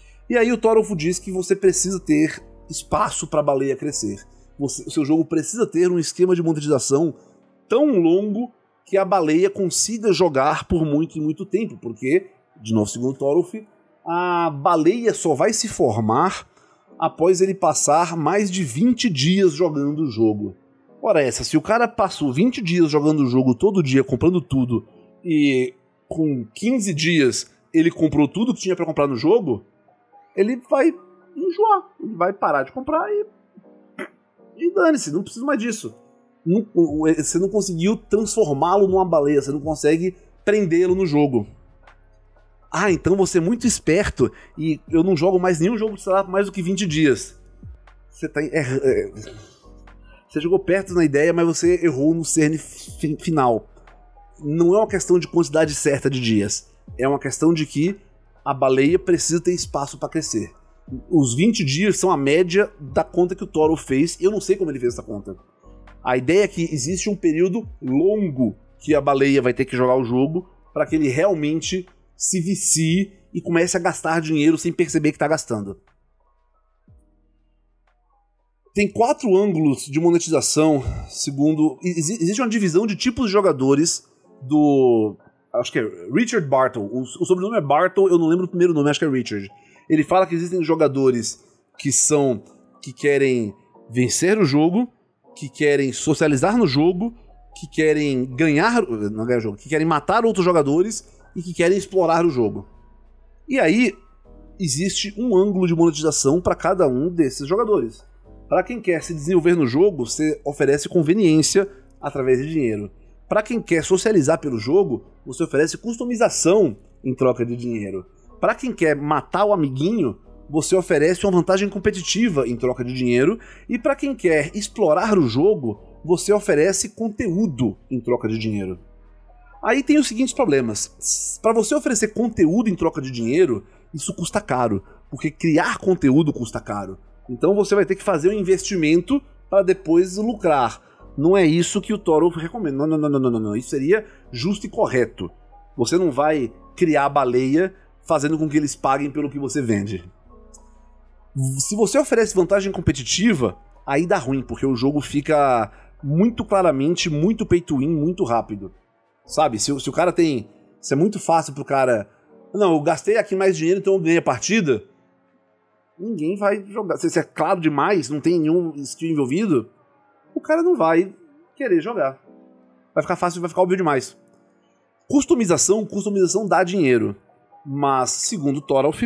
E aí o Torolf diz que você precisa ter espaço para a baleia crescer. Você, o seu jogo precisa ter um esquema de monetização tão longo que a baleia consiga jogar por muito e muito tempo, porque, de novo segundo Torolf, a baleia só vai se formar após ele passar mais de vinte dias jogando o jogo. Ora essa, se o cara passou vinte dias jogando o jogo todo dia, comprando tudo, e com quinze dias ele comprou tudo que tinha pra comprar no jogo, ele vai enjoar, ele vai parar de comprar e... e dane-se, não precisa mais disso. Não, você não conseguiu transformá-lo numa baleia, você não consegue prendê-lo no jogo. Ah, então você é muito esperto e eu não jogo mais nenhum jogo de celular por mais do que vinte dias. Você tá... É, é, você jogou perto na ideia, mas você errou no cerne fi- final. Não é uma questão de quantidade certa de dias. É uma questão de que a baleia precisa ter espaço para crescer. Os vinte dias são a média da conta que o Torolf fez, e eu não sei como ele fez essa conta. A ideia é que existe um período longo que a baleia vai ter que jogar o jogo para que ele realmente se vicie e comece a gastar dinheiro sem perceber que está gastando. Tem quatro ângulos de monetização, segundo... Existe uma divisão de tipos de jogadores do... Acho que é Richard Bartle. O, o sobrenome é Bartle, eu não lembro o primeiro nome, acho que é Richard. Ele fala que existem jogadores que são... que querem vencer o jogo, que querem socializar no jogo, que querem ganhar... Não ganhar o jogo, que querem matar outros jogadores e que querem explorar o jogo. E aí, existe um ângulo de monetização para cada um desses jogadores. Para quem quer se desenvolver no jogo, você oferece conveniência através de dinheiro. Para quem quer socializar pelo jogo, você oferece customização em troca de dinheiro. Para quem quer matar o amiguinho, você oferece uma vantagem competitiva em troca de dinheiro. E para quem quer explorar o jogo, você oferece conteúdo em troca de dinheiro. Aí tem os seguintes problemas. Para você oferecer conteúdo em troca de dinheiro, isso custa caro, porque criar conteúdo custa caro. Então você vai ter que fazer um investimento para depois lucrar. Não é isso que o Torolf recomenda. Não, não, não, não, não, não. Isso seria justo e correto. Você não vai criar a baleia fazendo com que eles paguem pelo que você vende. Se você oferece vantagem competitiva, aí dá ruim, porque o jogo fica muito claramente, muito pay to win, muito rápido. Sabe, se, se o cara tem... Se é muito fácil pro cara... Não, eu gastei aqui mais dinheiro, então eu ganhei a partida. Ninguém vai jogar. Se, se é claro demais, não tem nenhum skill envolvido, o cara não vai querer jogar. Vai ficar fácil, vai ficar óbvio demais. Customização, customização dá dinheiro. Mas, segundo Torolf,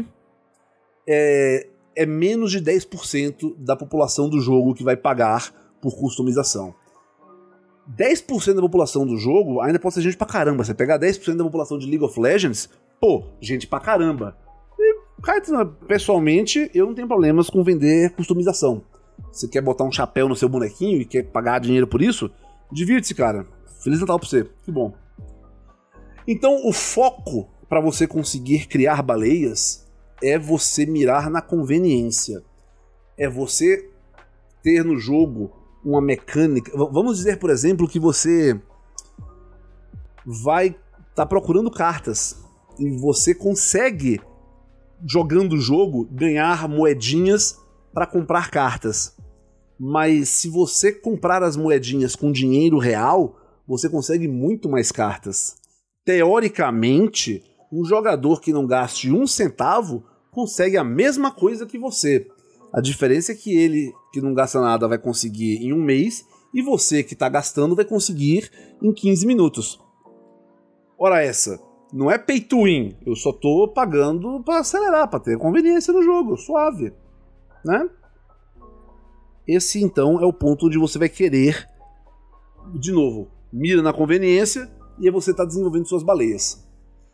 é, é menos de dez por cento da população do jogo que vai pagar por customização. dez por cento da população do jogo ainda pode ser gente pra caramba. Você pegar dez por cento da população de League of Legends, pô, gente pra caramba. E, pessoalmente, eu não tenho problemas com vender customização. Você quer botar um chapéu no seu bonequinho e quer pagar dinheiro por isso? Divirte-se, cara. Feliz Natal pra você. Que bom. Então, o foco para você conseguir criar baleias é você mirar na conveniência. É você ter no jogo uma mecânica... Vamos dizer, por exemplo, que você vai estar tá procurando cartas e você consegue, jogando o jogo, ganhar moedinhas para comprar cartas. Mas se você comprar as moedinhas com dinheiro real, você consegue muito mais cartas. Teoricamente, um jogador que não gaste um centavo consegue a mesma coisa que você. A diferença é que ele, que não gasta nada, vai conseguir em um mês, e você, que está gastando, vai conseguir em quinze minutos. Ora essa, não é pay to win, eu só tô pagando para acelerar, para ter conveniência no jogo, suave, né? Esse, então, é o ponto onde você vai querer, de novo, mira na conveniência, e aí você está desenvolvendo suas baleias.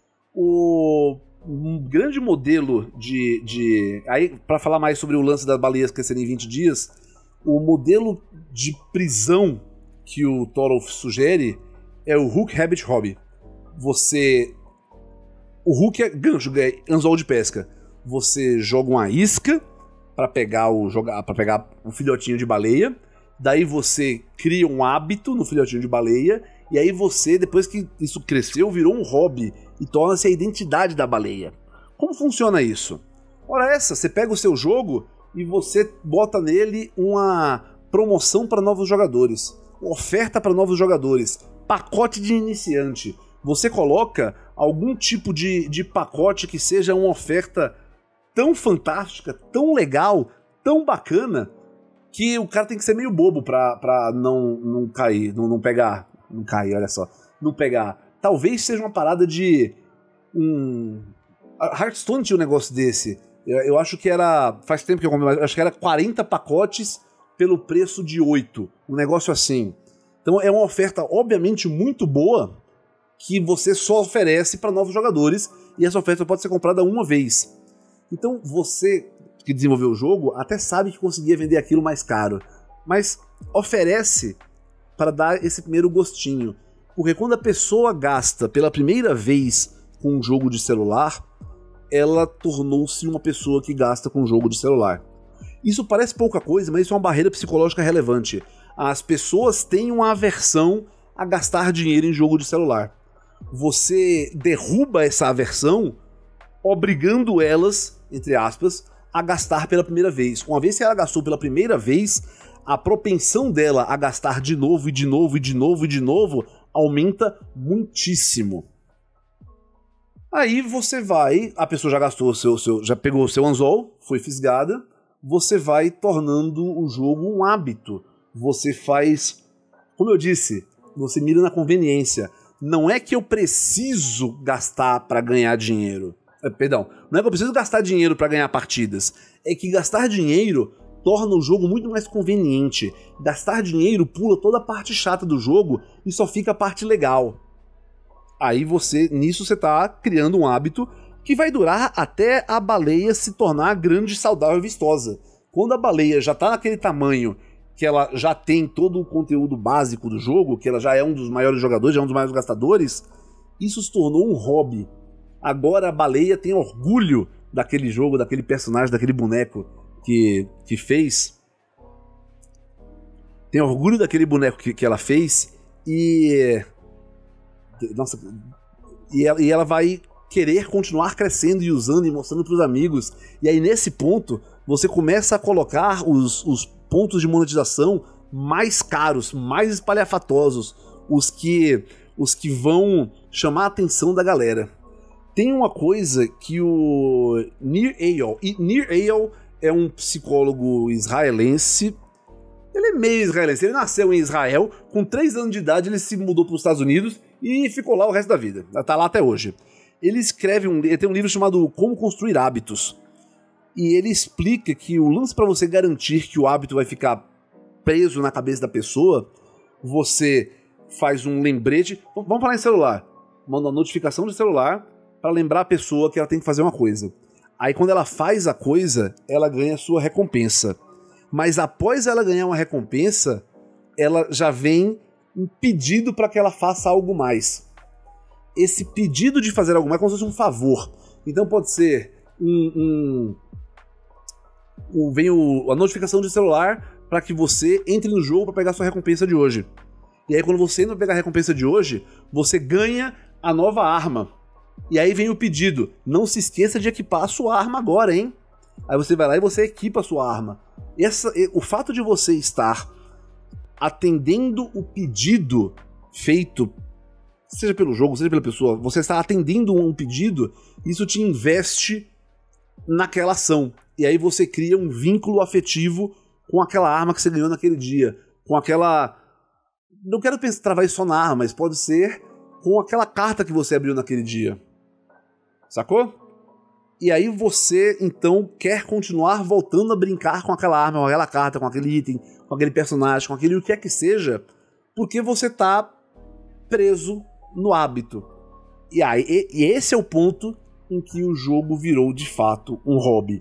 O um grande modelo de... de aí, para falar mais sobre o lance das baleias crescerem em vinte dias, o modelo de prisão que o Thorolf sugere é o Hook Habit Hobby. Você... O hook é gancho, é anzol de pesca. Você joga uma isca para pegar o jogar para pegar um filhotinho de baleia, daí você cria um hábito no filhotinho de baleia, e aí você, depois que isso cresceu, virou um hobby e torna-se a identidade da baleia. Como funciona isso? Ora essa, você pega o seu jogo e você bota nele uma promoção para novos jogadores, oferta para novos jogadores, pacote de iniciante. Você coloca algum tipo de, de pacote que seja uma oferta tão fantástica, tão legal, tão bacana, que o cara tem que ser meio bobo pra, pra não, não cair, não, não pegar. Não cair, olha só. Não pegar. Talvez seja uma parada de... Um... A Hearthstone tinha um negócio desse. Eu, eu acho que era... Faz tempo que eu comprei, mas acho que era quarenta pacotes pelo preço de oito. Um negócio assim. Então é uma oferta, obviamente, muito boa, que você só oferece para novos jogadores, e essa oferta pode ser comprada uma vez. Então você que desenvolveu o jogo até sabe que conseguia vender aquilo mais caro, mas oferece para dar esse primeiro gostinho. Porque quando a pessoa gasta pela primeira vez com um jogo de celular, ela tornou-se uma pessoa que gasta com um jogo de celular. Isso parece pouca coisa, mas isso é uma barreira psicológica relevante. As pessoas têm uma aversão a gastar dinheiro em jogo de celular. Você derruba essa aversão obrigando elas, entre aspas, a gastar pela primeira vez. Uma vez que ela gastou pela primeira vez, a propensão dela a gastar de novo e de novo e de novo e de novo aumenta muitíssimo. Aí você vai, a pessoa já gastou o seu, seu, já pegou o seu anzol, foi fisgada, você vai tornando o jogo um hábito. Você faz, como eu disse, você mira na conveniência. Não é que eu preciso gastar para ganhar dinheiro. É, perdão, não é que eu preciso gastar dinheiro para ganhar partidas. É que gastar dinheiro torna o jogo muito mais conveniente. Gastar dinheiro pula toda a parte chata do jogo e só fica a parte legal. Aí você, nisso você tá criando um hábito que vai durar até a baleia se tornar grande, saudável e vistosa. Quando a baleia já tá naquele tamanho que ela já tem todo o conteúdo básico do jogo, que ela já é um dos maiores jogadores, já é um dos maiores gastadores, isso se tornou um hobby. Agora a baleia tem orgulho daquele jogo, daquele personagem, daquele boneco que, que fez. Tem orgulho daquele boneco que, que ela fez e... Nossa... E ela, e ela vai querer continuar crescendo e usando e mostrando para os amigos. E aí nesse ponto, você começa a colocar os, os pontos de monetização mais caros, mais espalhafatosos, os que, os que vão chamar a atenção da galera. Tem uma coisa que o Nir Eyal, e Nir Eyal é um psicólogo israelense, ele é meio israelense, ele nasceu em Israel, com três anos de idade ele se mudou para os Estados Unidos e ficou lá o resto da vida, tá lá até hoje. Ele escreve um, ele tem um livro chamado Como Construir Hábitos, e ele explica que o lance para você garantir que o hábito vai ficar preso na cabeça da pessoa, você faz um lembrete, vamos falar em celular, manda uma notificação de celular para lembrar a pessoa que ela tem que fazer uma coisa. Aí quando ela faz a coisa, ela ganha a sua recompensa. mas após ela ganhar uma recompensa, ela já vem um pedido para que ela faça algo mais. Esse pedido de fazer algo mais é como se fosse um favor. Então pode ser um... um, um vem o, a notificação de celular para que você entre no jogo para pegar a sua recompensa de hoje. E aí quando você entra para pegar a recompensa de hoje, você ganha a nova arma. E aí vem o pedido, não se esqueça de equipar a sua arma agora, hein? Aí você vai lá e você equipa a sua arma. Essa, o fato de você estar atendendo o pedido feito, seja pelo jogo, seja pela pessoa, você está atendendo um pedido, isso te investe naquela ação. E aí você cria um vínculo afetivo com aquela arma que você ganhou naquele dia, com aquela... Não quero pensar, travar isso só na arma, mas pode ser com aquela carta que você abriu naquele dia. Sacou? E aí você, então, quer continuar voltando a brincar com aquela arma, com aquela carta, com aquele item, com aquele personagem, com aquele o que é que seja, porque você tá preso no hábito. E, aí, e, e esse é o ponto em que o jogo virou, de fato, um hobby.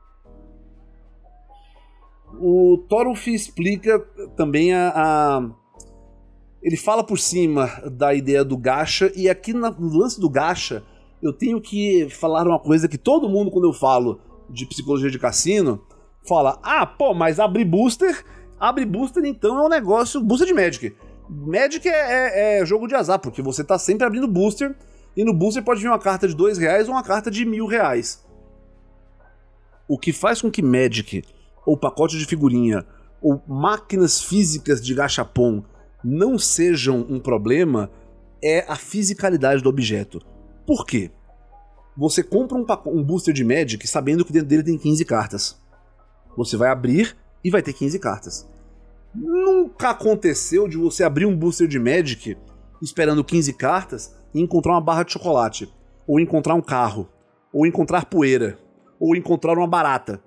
O Thorolf explica também a... a ele fala por cima da ideia do gacha, e aqui no lance do gacha, eu tenho que falar uma coisa que todo mundo, quando eu falo de psicologia de cassino, fala, ah, pô, mas abrir booster, abrir booster então é um negócio, booster de Magic. Magic é, é, é jogo de azar, porque você tá sempre abrindo booster, e no booster pode vir uma carta de dois reais ou uma carta de mil reais. O que faz com que Magic, ou pacote de figurinha, ou máquinas físicas de gachapon não sejam um problema é a fisicalidade do objeto. Por quê? Você compra um, um booster de Magic sabendo que dentro dele tem quinze cartas. Você vai abrir e vai ter quinze cartas. Nunca aconteceu de você abrir um booster de Magic esperando quinze cartas e encontrar uma barra de chocolate, ou encontrar um carro, ou encontrar poeira, ou encontrar uma barata.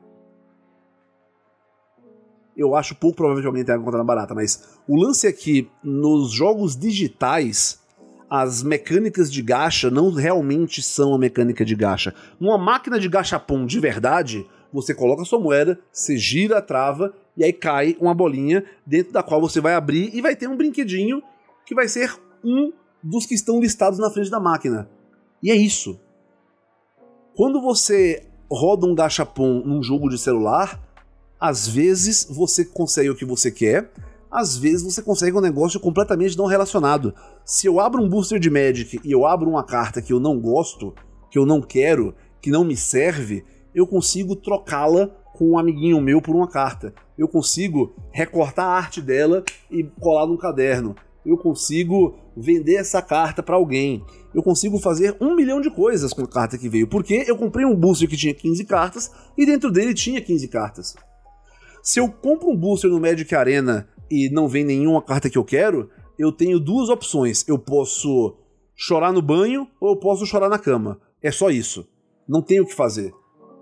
Eu acho pouco provável que alguém tenha encontrado uma barata, mas o lance é que nos jogos digitais as mecânicas de gacha não realmente são a mecânica de gacha. Numa máquina de gachapon de verdade, você coloca a sua moeda, você gira a trava e aí cai uma bolinha dentro da qual você vai abrir e vai ter um brinquedinho que vai ser um dos que estão listados na frente da máquina. E é isso. Quando você roda um gachapon num jogo de celular, às vezes você consegue o que você quer, às vezes você consegue um negócio completamente não relacionado. Se eu abro um booster de Magic e eu abro uma carta que eu não gosto, que eu não quero, que não me serve, eu consigo trocá-la com um amiguinho meu por uma carta. Eu consigo recortar a arte dela e colar num caderno. Eu consigo vender essa carta para alguém. Eu consigo fazer um milhão de coisas com a carta que veio, porque eu comprei um booster que tinha quinze cartas e dentro dele tinha quinze cartas. Se eu compro um booster no Magic Arena e não vem nenhuma carta que eu quero, eu tenho duas opções. Eu posso chorar no banho ou eu posso chorar na cama. É só isso. Não tenho o que fazer.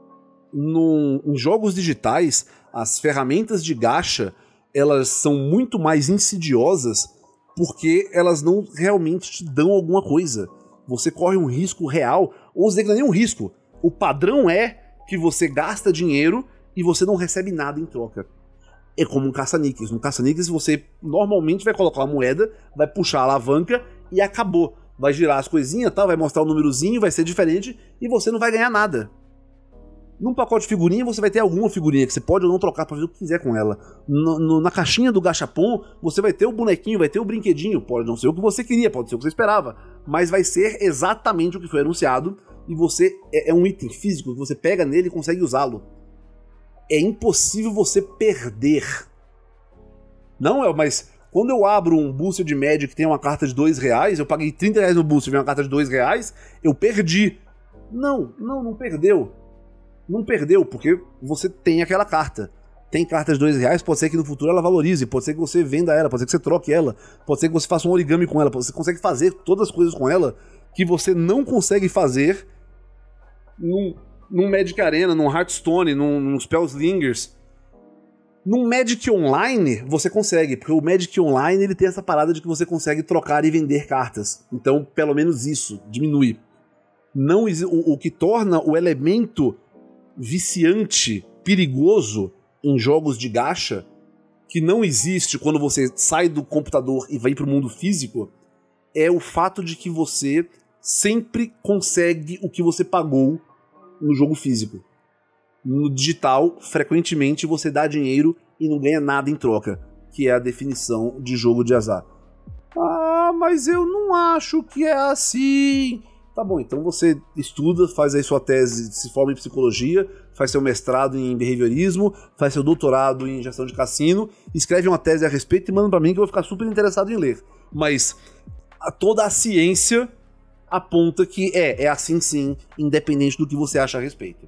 No, em jogos digitais, as ferramentas de gacha, elas são muito mais insidiosas porque elas não realmente te dão alguma coisa. Você corre um risco real, ou não é nem um risco. O padrão é que você gasta dinheiro e você não recebe nada em troca. É como um caça-níqueis. No caça-níqueis você normalmente vai colocar uma moeda, vai puxar a alavanca e acabou. Vai girar as coisinhas, tá? Vai mostrar o númerozinho, vai ser diferente e você não vai ganhar nada. Num pacote de figurinha você vai ter alguma figurinha que você pode ou não trocar para fazer o que quiser com ela. No, no, na caixinha do gachapon você vai ter o bonequinho, vai ter o brinquedinho. Pode não ser o que você queria, pode ser o que você esperava. Mas vai ser exatamente o que foi anunciado e você é, é um item físico que você pega nele e consegue usá-lo. É impossível você perder. Não é, mas quando eu abro um booster de Magic que tem uma carta de dois reais, eu paguei trinta reais no booster e vem uma carta de dois reais, eu perdi. Não, não, não perdeu. Não perdeu, porque você tem aquela carta. Tem carta de dois reais, pode ser que no futuro ela valorize, pode ser que você venda ela, pode ser que você troque ela, pode ser que você faça um origami com ela, você consegue fazer todas as coisas com ela que você não consegue fazer num... num Magic Arena, num Hearthstone, num, num Spellslingers. Num Magic Online, você consegue, porque o Magic Online ele tem essa parada de que você consegue trocar e vender cartas. Então, pelo menos isso, diminui. Não, o, o que torna o elemento viciante, perigoso, em jogos de gacha, que não existe quando você sai do computador e vai pro mundo físico, é o fato de que você sempre consegue o que você pagou no jogo físico. No digital, frequentemente você dá dinheiro e não ganha nada em troca, que é a definição de jogo de azar. Ah, mas eu não acho que é assim. Tá bom, então você estuda, faz aí sua tese, se forma em psicologia, faz seu mestrado em behaviorismo, faz seu doutorado em gestão de cassino, escreve uma tese a respeito e manda pra mim que eu vou ficar super interessado em ler. Mas a, toda a ciência aponta que é, é assim sim, independente do que você acha a respeito.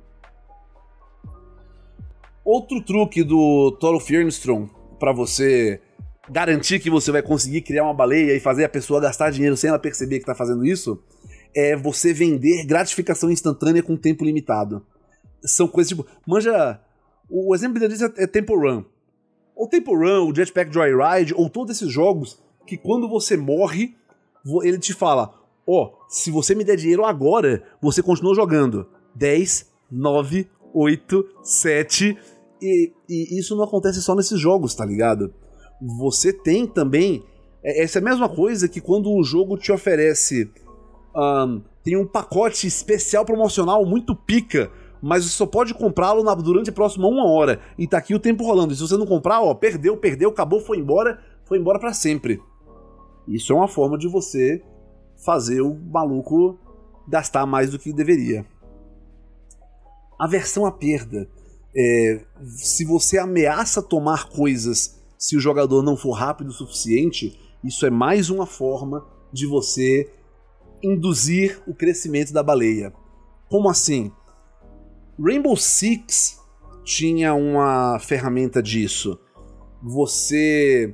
Outro truque do Thorolf Jernstrom pra você garantir que você vai conseguir criar uma baleia e fazer a pessoa gastar dinheiro sem ela perceber que tá fazendo isso, é você vender gratificação instantânea com tempo limitado. São coisas tipo... Manja... O exemplo disso é Temple Run. O Temple Run, o Jetpack Joyride, ou todos esses jogos que quando você morre, ele te fala: ó, oh, se você me der dinheiro agora, você continua jogando. dez, nove, oito, sete... E, e isso não acontece só nesses jogos, tá ligado? Você tem também... Essa é a mesma coisa que quando o jogo te oferece... Um, tem um pacote especial promocional muito pica, mas você só pode comprá-lo durante a próxima uma hora. E tá aqui o tempo rolando. E se você não comprar, ó, perdeu, perdeu, acabou, foi embora, foi embora pra sempre. Isso é uma forma de você fazer o maluco gastar mais do que deveria. Aversão à perda. É, se você ameaça tomar coisas se o jogador não for rápido o suficiente, isso é mais uma forma de você induzir o crescimento da baleia. Como assim? Rainbow Six tinha uma ferramenta disso. Você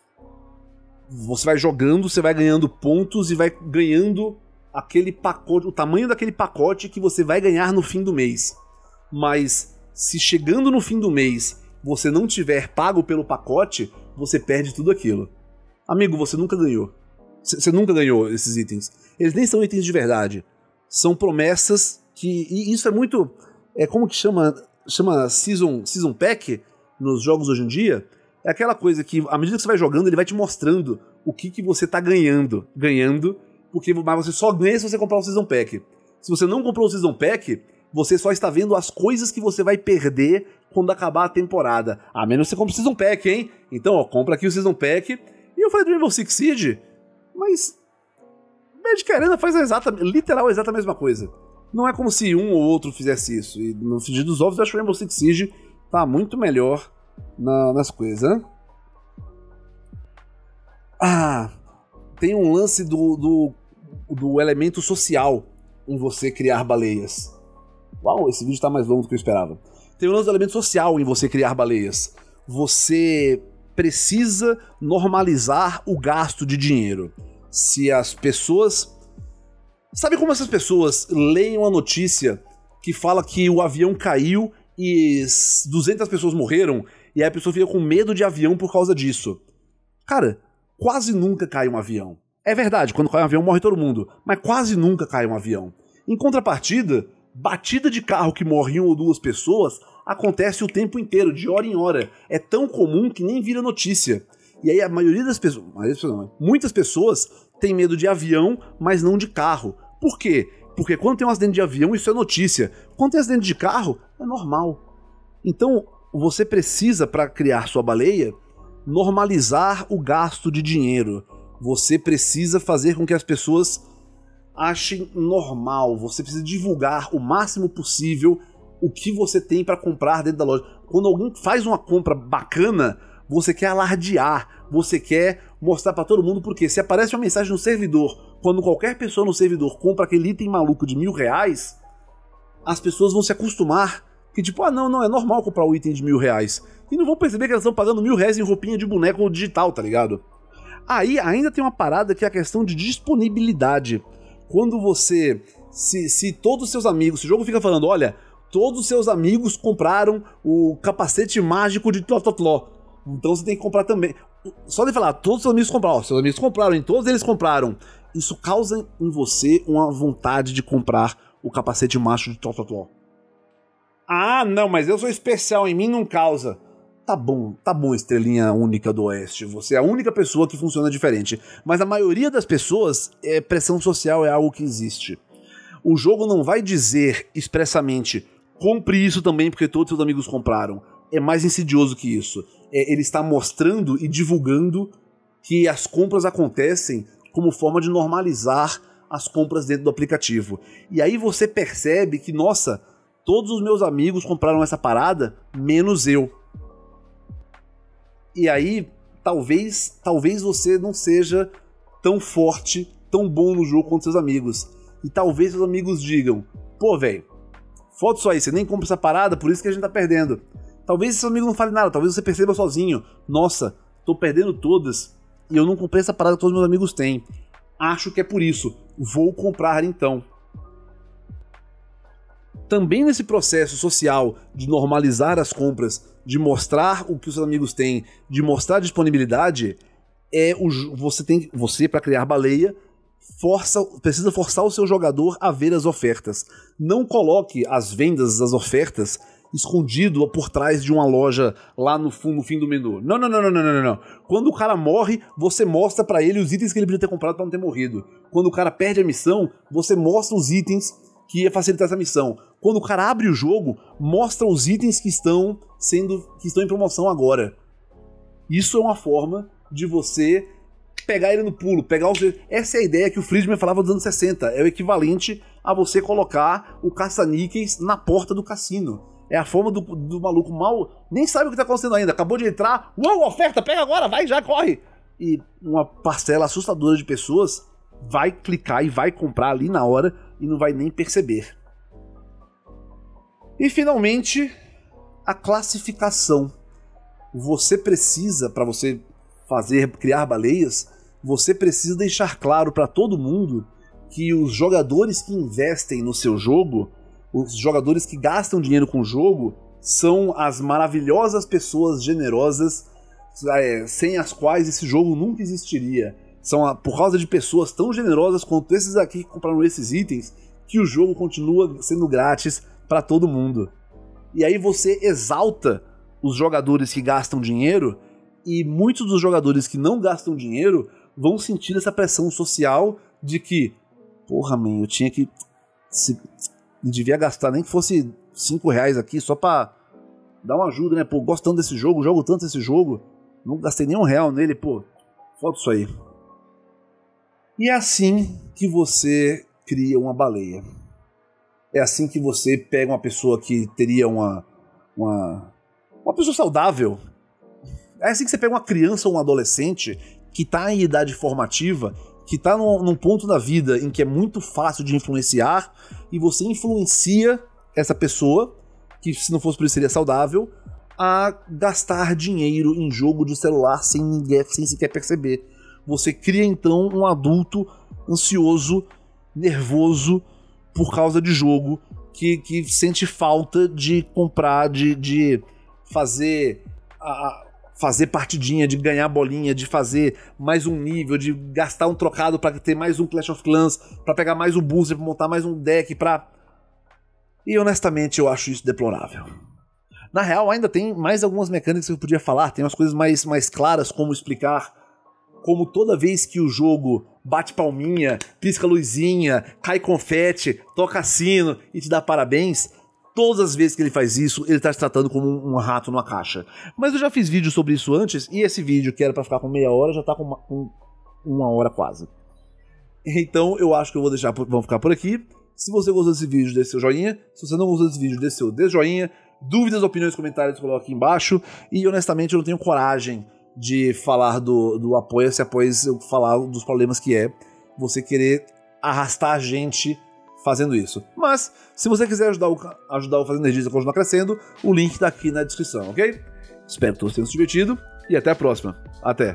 você vai jogando, você vai ganhando pontos e vai ganhando aquele pacote, o tamanho daquele pacote que você vai ganhar no fim do mês. Mas se chegando no fim do mês você não tiver pago pelo pacote, você perde tudo aquilo. Amigo, você nunca ganhou. Você nunca ganhou esses itens. Eles nem são itens de verdade. São promessas que... E isso é muito... É como que chama... Chama Season, season Pack nos jogos hoje em dia. É aquela coisa que, à medida que você vai jogando, ele vai te mostrando o que, que você tá ganhando. Ganhando. Porque, mas você só ganha se você comprar o Season Pack. Se você não comprou o Season Pack, você só está vendo as coisas que você vai perder quando acabar a temporada. A menos que você compre o Season Pack, hein? Então, ó, compra aqui o Season Pack. E eu falei do Rainbow Six Siege, mas Magic Arena faz a exata, literal, a exata mesma coisa. Não é como se um ou outro fizesse isso. E no frigir dos ovos, eu acho que o Rainbow Six Siege tá muito melhor na, nas coisas, né? Ah, tem um lance do, do, do elemento social em você criar baleias. Uau, esse vídeo tá mais longo do que eu esperava. Tem um lance do elemento social em você criar baleias. Você precisa normalizar o gasto de dinheiro. Se as pessoas... Sabe como essas pessoas leem uma notícia que fala que o avião caiu e duzentas pessoas morreram, e aí a pessoa fica com medo de avião por causa disso? Cara, quase nunca cai um avião. É verdade, quando cai um avião morre todo mundo, mas quase nunca cai um avião. Em contrapartida, batida de carro que morre uma ou duas pessoas acontece o tempo inteiro, de hora em hora. É tão comum que nem vira notícia. E aí a maioria das pessoas, muitas pessoas têm medo de avião, mas não de carro. Por quê? Porque quando tem um acidente de avião, isso é notícia. Quando tem acidente de carro, é normal. Então, você precisa, para criar sua baleia, normalizar o gasto de dinheiro. Você precisa fazer com que as pessoas achem normal. Você precisa divulgar o máximo possível o que você tem para comprar dentro da loja. Quando alguém faz uma compra bacana, você quer alardear, você quer mostrar para todo mundo, porque se aparece uma mensagem no servidor, quando qualquer pessoa no servidor compra aquele item maluco de mil reais, as pessoas vão se acostumar que tipo, ah não, não, é normal comprar um item de mil reais. E não vão perceber que elas estão pagando mil reais em roupinha de boneco digital, tá ligado? Aí ainda tem uma parada que é a questão de disponibilidade. Quando você, se, se todos os seus amigos, se o jogo fica falando, olha, todos os seus amigos compraram o capacete mágico de Tlototló, então você tem que comprar também. Só de falar, todos os seus amigos compraram, seus amigos compraram, e todos eles compraram. Isso causa em você uma vontade de comprar o capacete mágico de Tlototló. Ah, não, mas eu sou especial, em mim não causa. tá bom, tá bom, estrelinha única do Oeste, você é a única pessoa que funciona diferente, mas a maioria das pessoas, é, pressão social é algo que existe. O jogo não vai dizer expressamente, compre isso também porque todos seus amigos compraram. É mais insidioso que isso. É, ele está mostrando e divulgando que as compras acontecem como forma de normalizar as compras dentro do aplicativo. E aí você percebe que, nossa, todos os meus amigos compraram essa parada, menos eu. E aí, talvez, talvez você não seja tão forte, tão bom no jogo quanto seus amigos. E talvez seus amigos digam, pô, velho, foda isso aí, você nem compra essa parada, por isso que a gente tá perdendo. Talvez seu amigo não fale nada, talvez você perceba sozinho, nossa, tô perdendo todas e eu não comprei essa parada que todos meus amigos têm. Acho que é por isso, vou comprar então. Também nesse processo social de normalizar as compras, de mostrar o que os seus amigos têm, de mostrar disponibilidade, é o, você tem você para criar baleia, força, precisa forçar o seu jogador a ver as ofertas. Não coloque as vendas, as ofertas, escondido por trás de uma loja lá no, no fim do menu. Não, não, não, não, não, não, não. Quando o cara morre, você mostra pra ele os itens que ele podia ter comprado pra não ter morrido. Quando o cara perde a missão, você mostra os itens que ia facilitar essa missão. Quando o cara abre o jogo, mostra os itens que estão sendo que estão em promoção agora. Isso é uma forma de você pegar ele no pulo, pegar os... Essa é a ideia que o Friedman falava dos anos sessenta. É o equivalente a você colocar o caça-níqueis na porta do cassino. É a forma do, do maluco mal... Nem sabe o que tá acontecendo ainda. Acabou de entrar. Uou, oferta, pega agora, vai, já, corre. E uma parcela assustadora de pessoas vai clicar e vai comprar ali na hora e não vai nem perceber. E finalmente, a classificação. Você precisa, para você fazer, criar baleias, você precisa deixar claro para todo mundo que os jogadores que investem no seu jogo, os jogadores que gastam dinheiro com o jogo, são as maravilhosas pessoas generosas, é, sem as quais esse jogo nunca existiria. São a, por causa de pessoas tão generosas quanto esses aqui que compraram esses itens, que o jogo continua sendo grátis para todo mundo. E aí você exalta os jogadores que gastam dinheiro, e muitos dos jogadores que não gastam dinheiro vão sentir essa pressão social de que, porra, man, eu tinha que... Se, devia gastar, nem que fosse cinco reais aqui, só pra dar uma ajuda, né? Pô, gosto tanto desse jogo, jogo tanto desse jogo, não gastei nem um real nele, pô, foda isso aí. E é assim que você cria uma baleia. É assim que você pega uma pessoa que teria uma... Uma, uma pessoa saudável. É assim que você pega uma criança ou um adolescente que tá em idade formativa, que tá num, num ponto da vida em que é muito fácil de influenciar, e você influencia essa pessoa, que se não fosse por isso seria saudável, a gastar dinheiro em jogo de celular sem ninguém, sem sequer perceber. Você cria então um adulto ansioso, nervoso por causa de jogo, que, que sente falta de comprar, de, de fazer a, fazer partidinha, de ganhar bolinha, de fazer mais um nível, de gastar um trocado pra ter mais um Clash of Clans, pra pegar mais um booster, pra montar mais um deck, pra... E honestamente eu acho isso deplorável. Na real ainda tem mais algumas mecânicas que eu podia falar, tem umas coisas mais, mais claras, como explicar como toda vez que o jogo bate palminha, pisca luzinha, cai confete, toca sino e te dá parabéns, todas as vezes que ele faz isso, ele tá se tratando como um, um rato numa caixa. Mas eu já fiz vídeo sobre isso antes, e esse vídeo, que era pra ficar com meia hora, já tá com uma, com uma hora quase. Então eu acho que eu vou deixar, vamos ficar por aqui. Se você gostou desse vídeo, deixe seu joinha. Se você não gostou desse vídeo, deixe seu desjoinha. Dúvidas, opiniões, comentários, coloque aqui embaixo. E honestamente eu não tenho coragem de falar do, do Apoia-se após eu falar dos problemas que é você querer arrastar a gente fazendo isso. Mas, se você quiser ajudar o, ajudar o Fazendo Energias a continuar crescendo, o link tá aqui na descrição, ok? Espero que todos tenham se divertido e até a próxima. Até!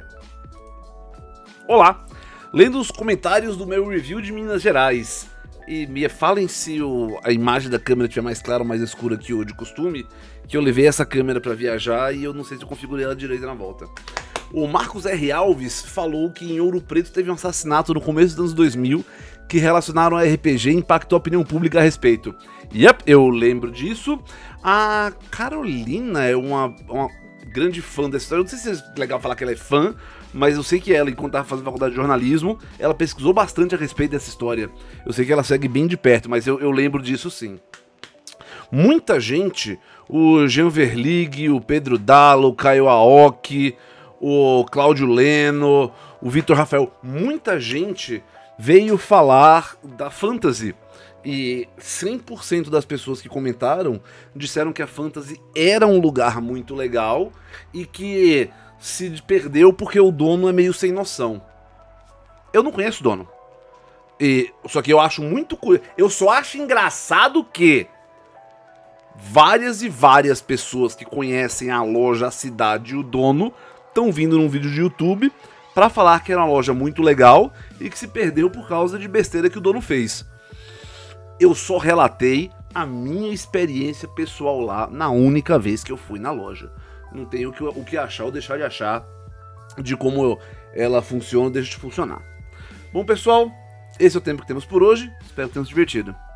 Olá! Lendo os comentários do meu review de Minas Gerais. E me falem se o, a imagem da câmera estiver mais clara ou mais escura que o de costume, que eu levei essa câmera pra viajar e eu não sei se eu configurei ela direito na volta. O Marcos R. Alves falou que em Ouro Preto teve um assassinato no começo dos anos dois mil que relacionaram a R P G e impactou a opinião pública a respeito. Yep, eu lembro disso. A Carolina é uma, uma grande fã dessa história. Eu não sei se é legal falar que ela é fã, mas eu sei que ela, enquanto estava fazendo faculdade de jornalismo, ela pesquisou bastante a respeito dessa história. Eu sei que ela segue bem de perto, mas eu, eu lembro disso sim. Muita gente, o Jean Verlig, o Pedro Dalla, o Caio Aoki, o Cláudio Leno, o Vitor Rafael, muita gente veio falar da Fantasy. E cem por cento das pessoas que comentaram disseram que a Fantasy era um lugar muito legal e que se perdeu porque o dono é meio sem noção. Eu não conheço o dono. E, só que eu acho muito curioso. Eu só acho engraçado que várias e várias pessoas que conhecem a loja, a cidade e o dono estão vindo num vídeo de YouTube pra falar que era uma loja muito legal e que se perdeu por causa de besteira que o dono fez. Eu só relatei a minha experiência pessoal lá na única vez que eu fui na loja. Não tenho o que, o que achar ou deixar de achar de como eu, ela funciona ou deixa de funcionar. Bom, pessoal, esse é o tempo que temos por hoje. Espero que tenham se divertido.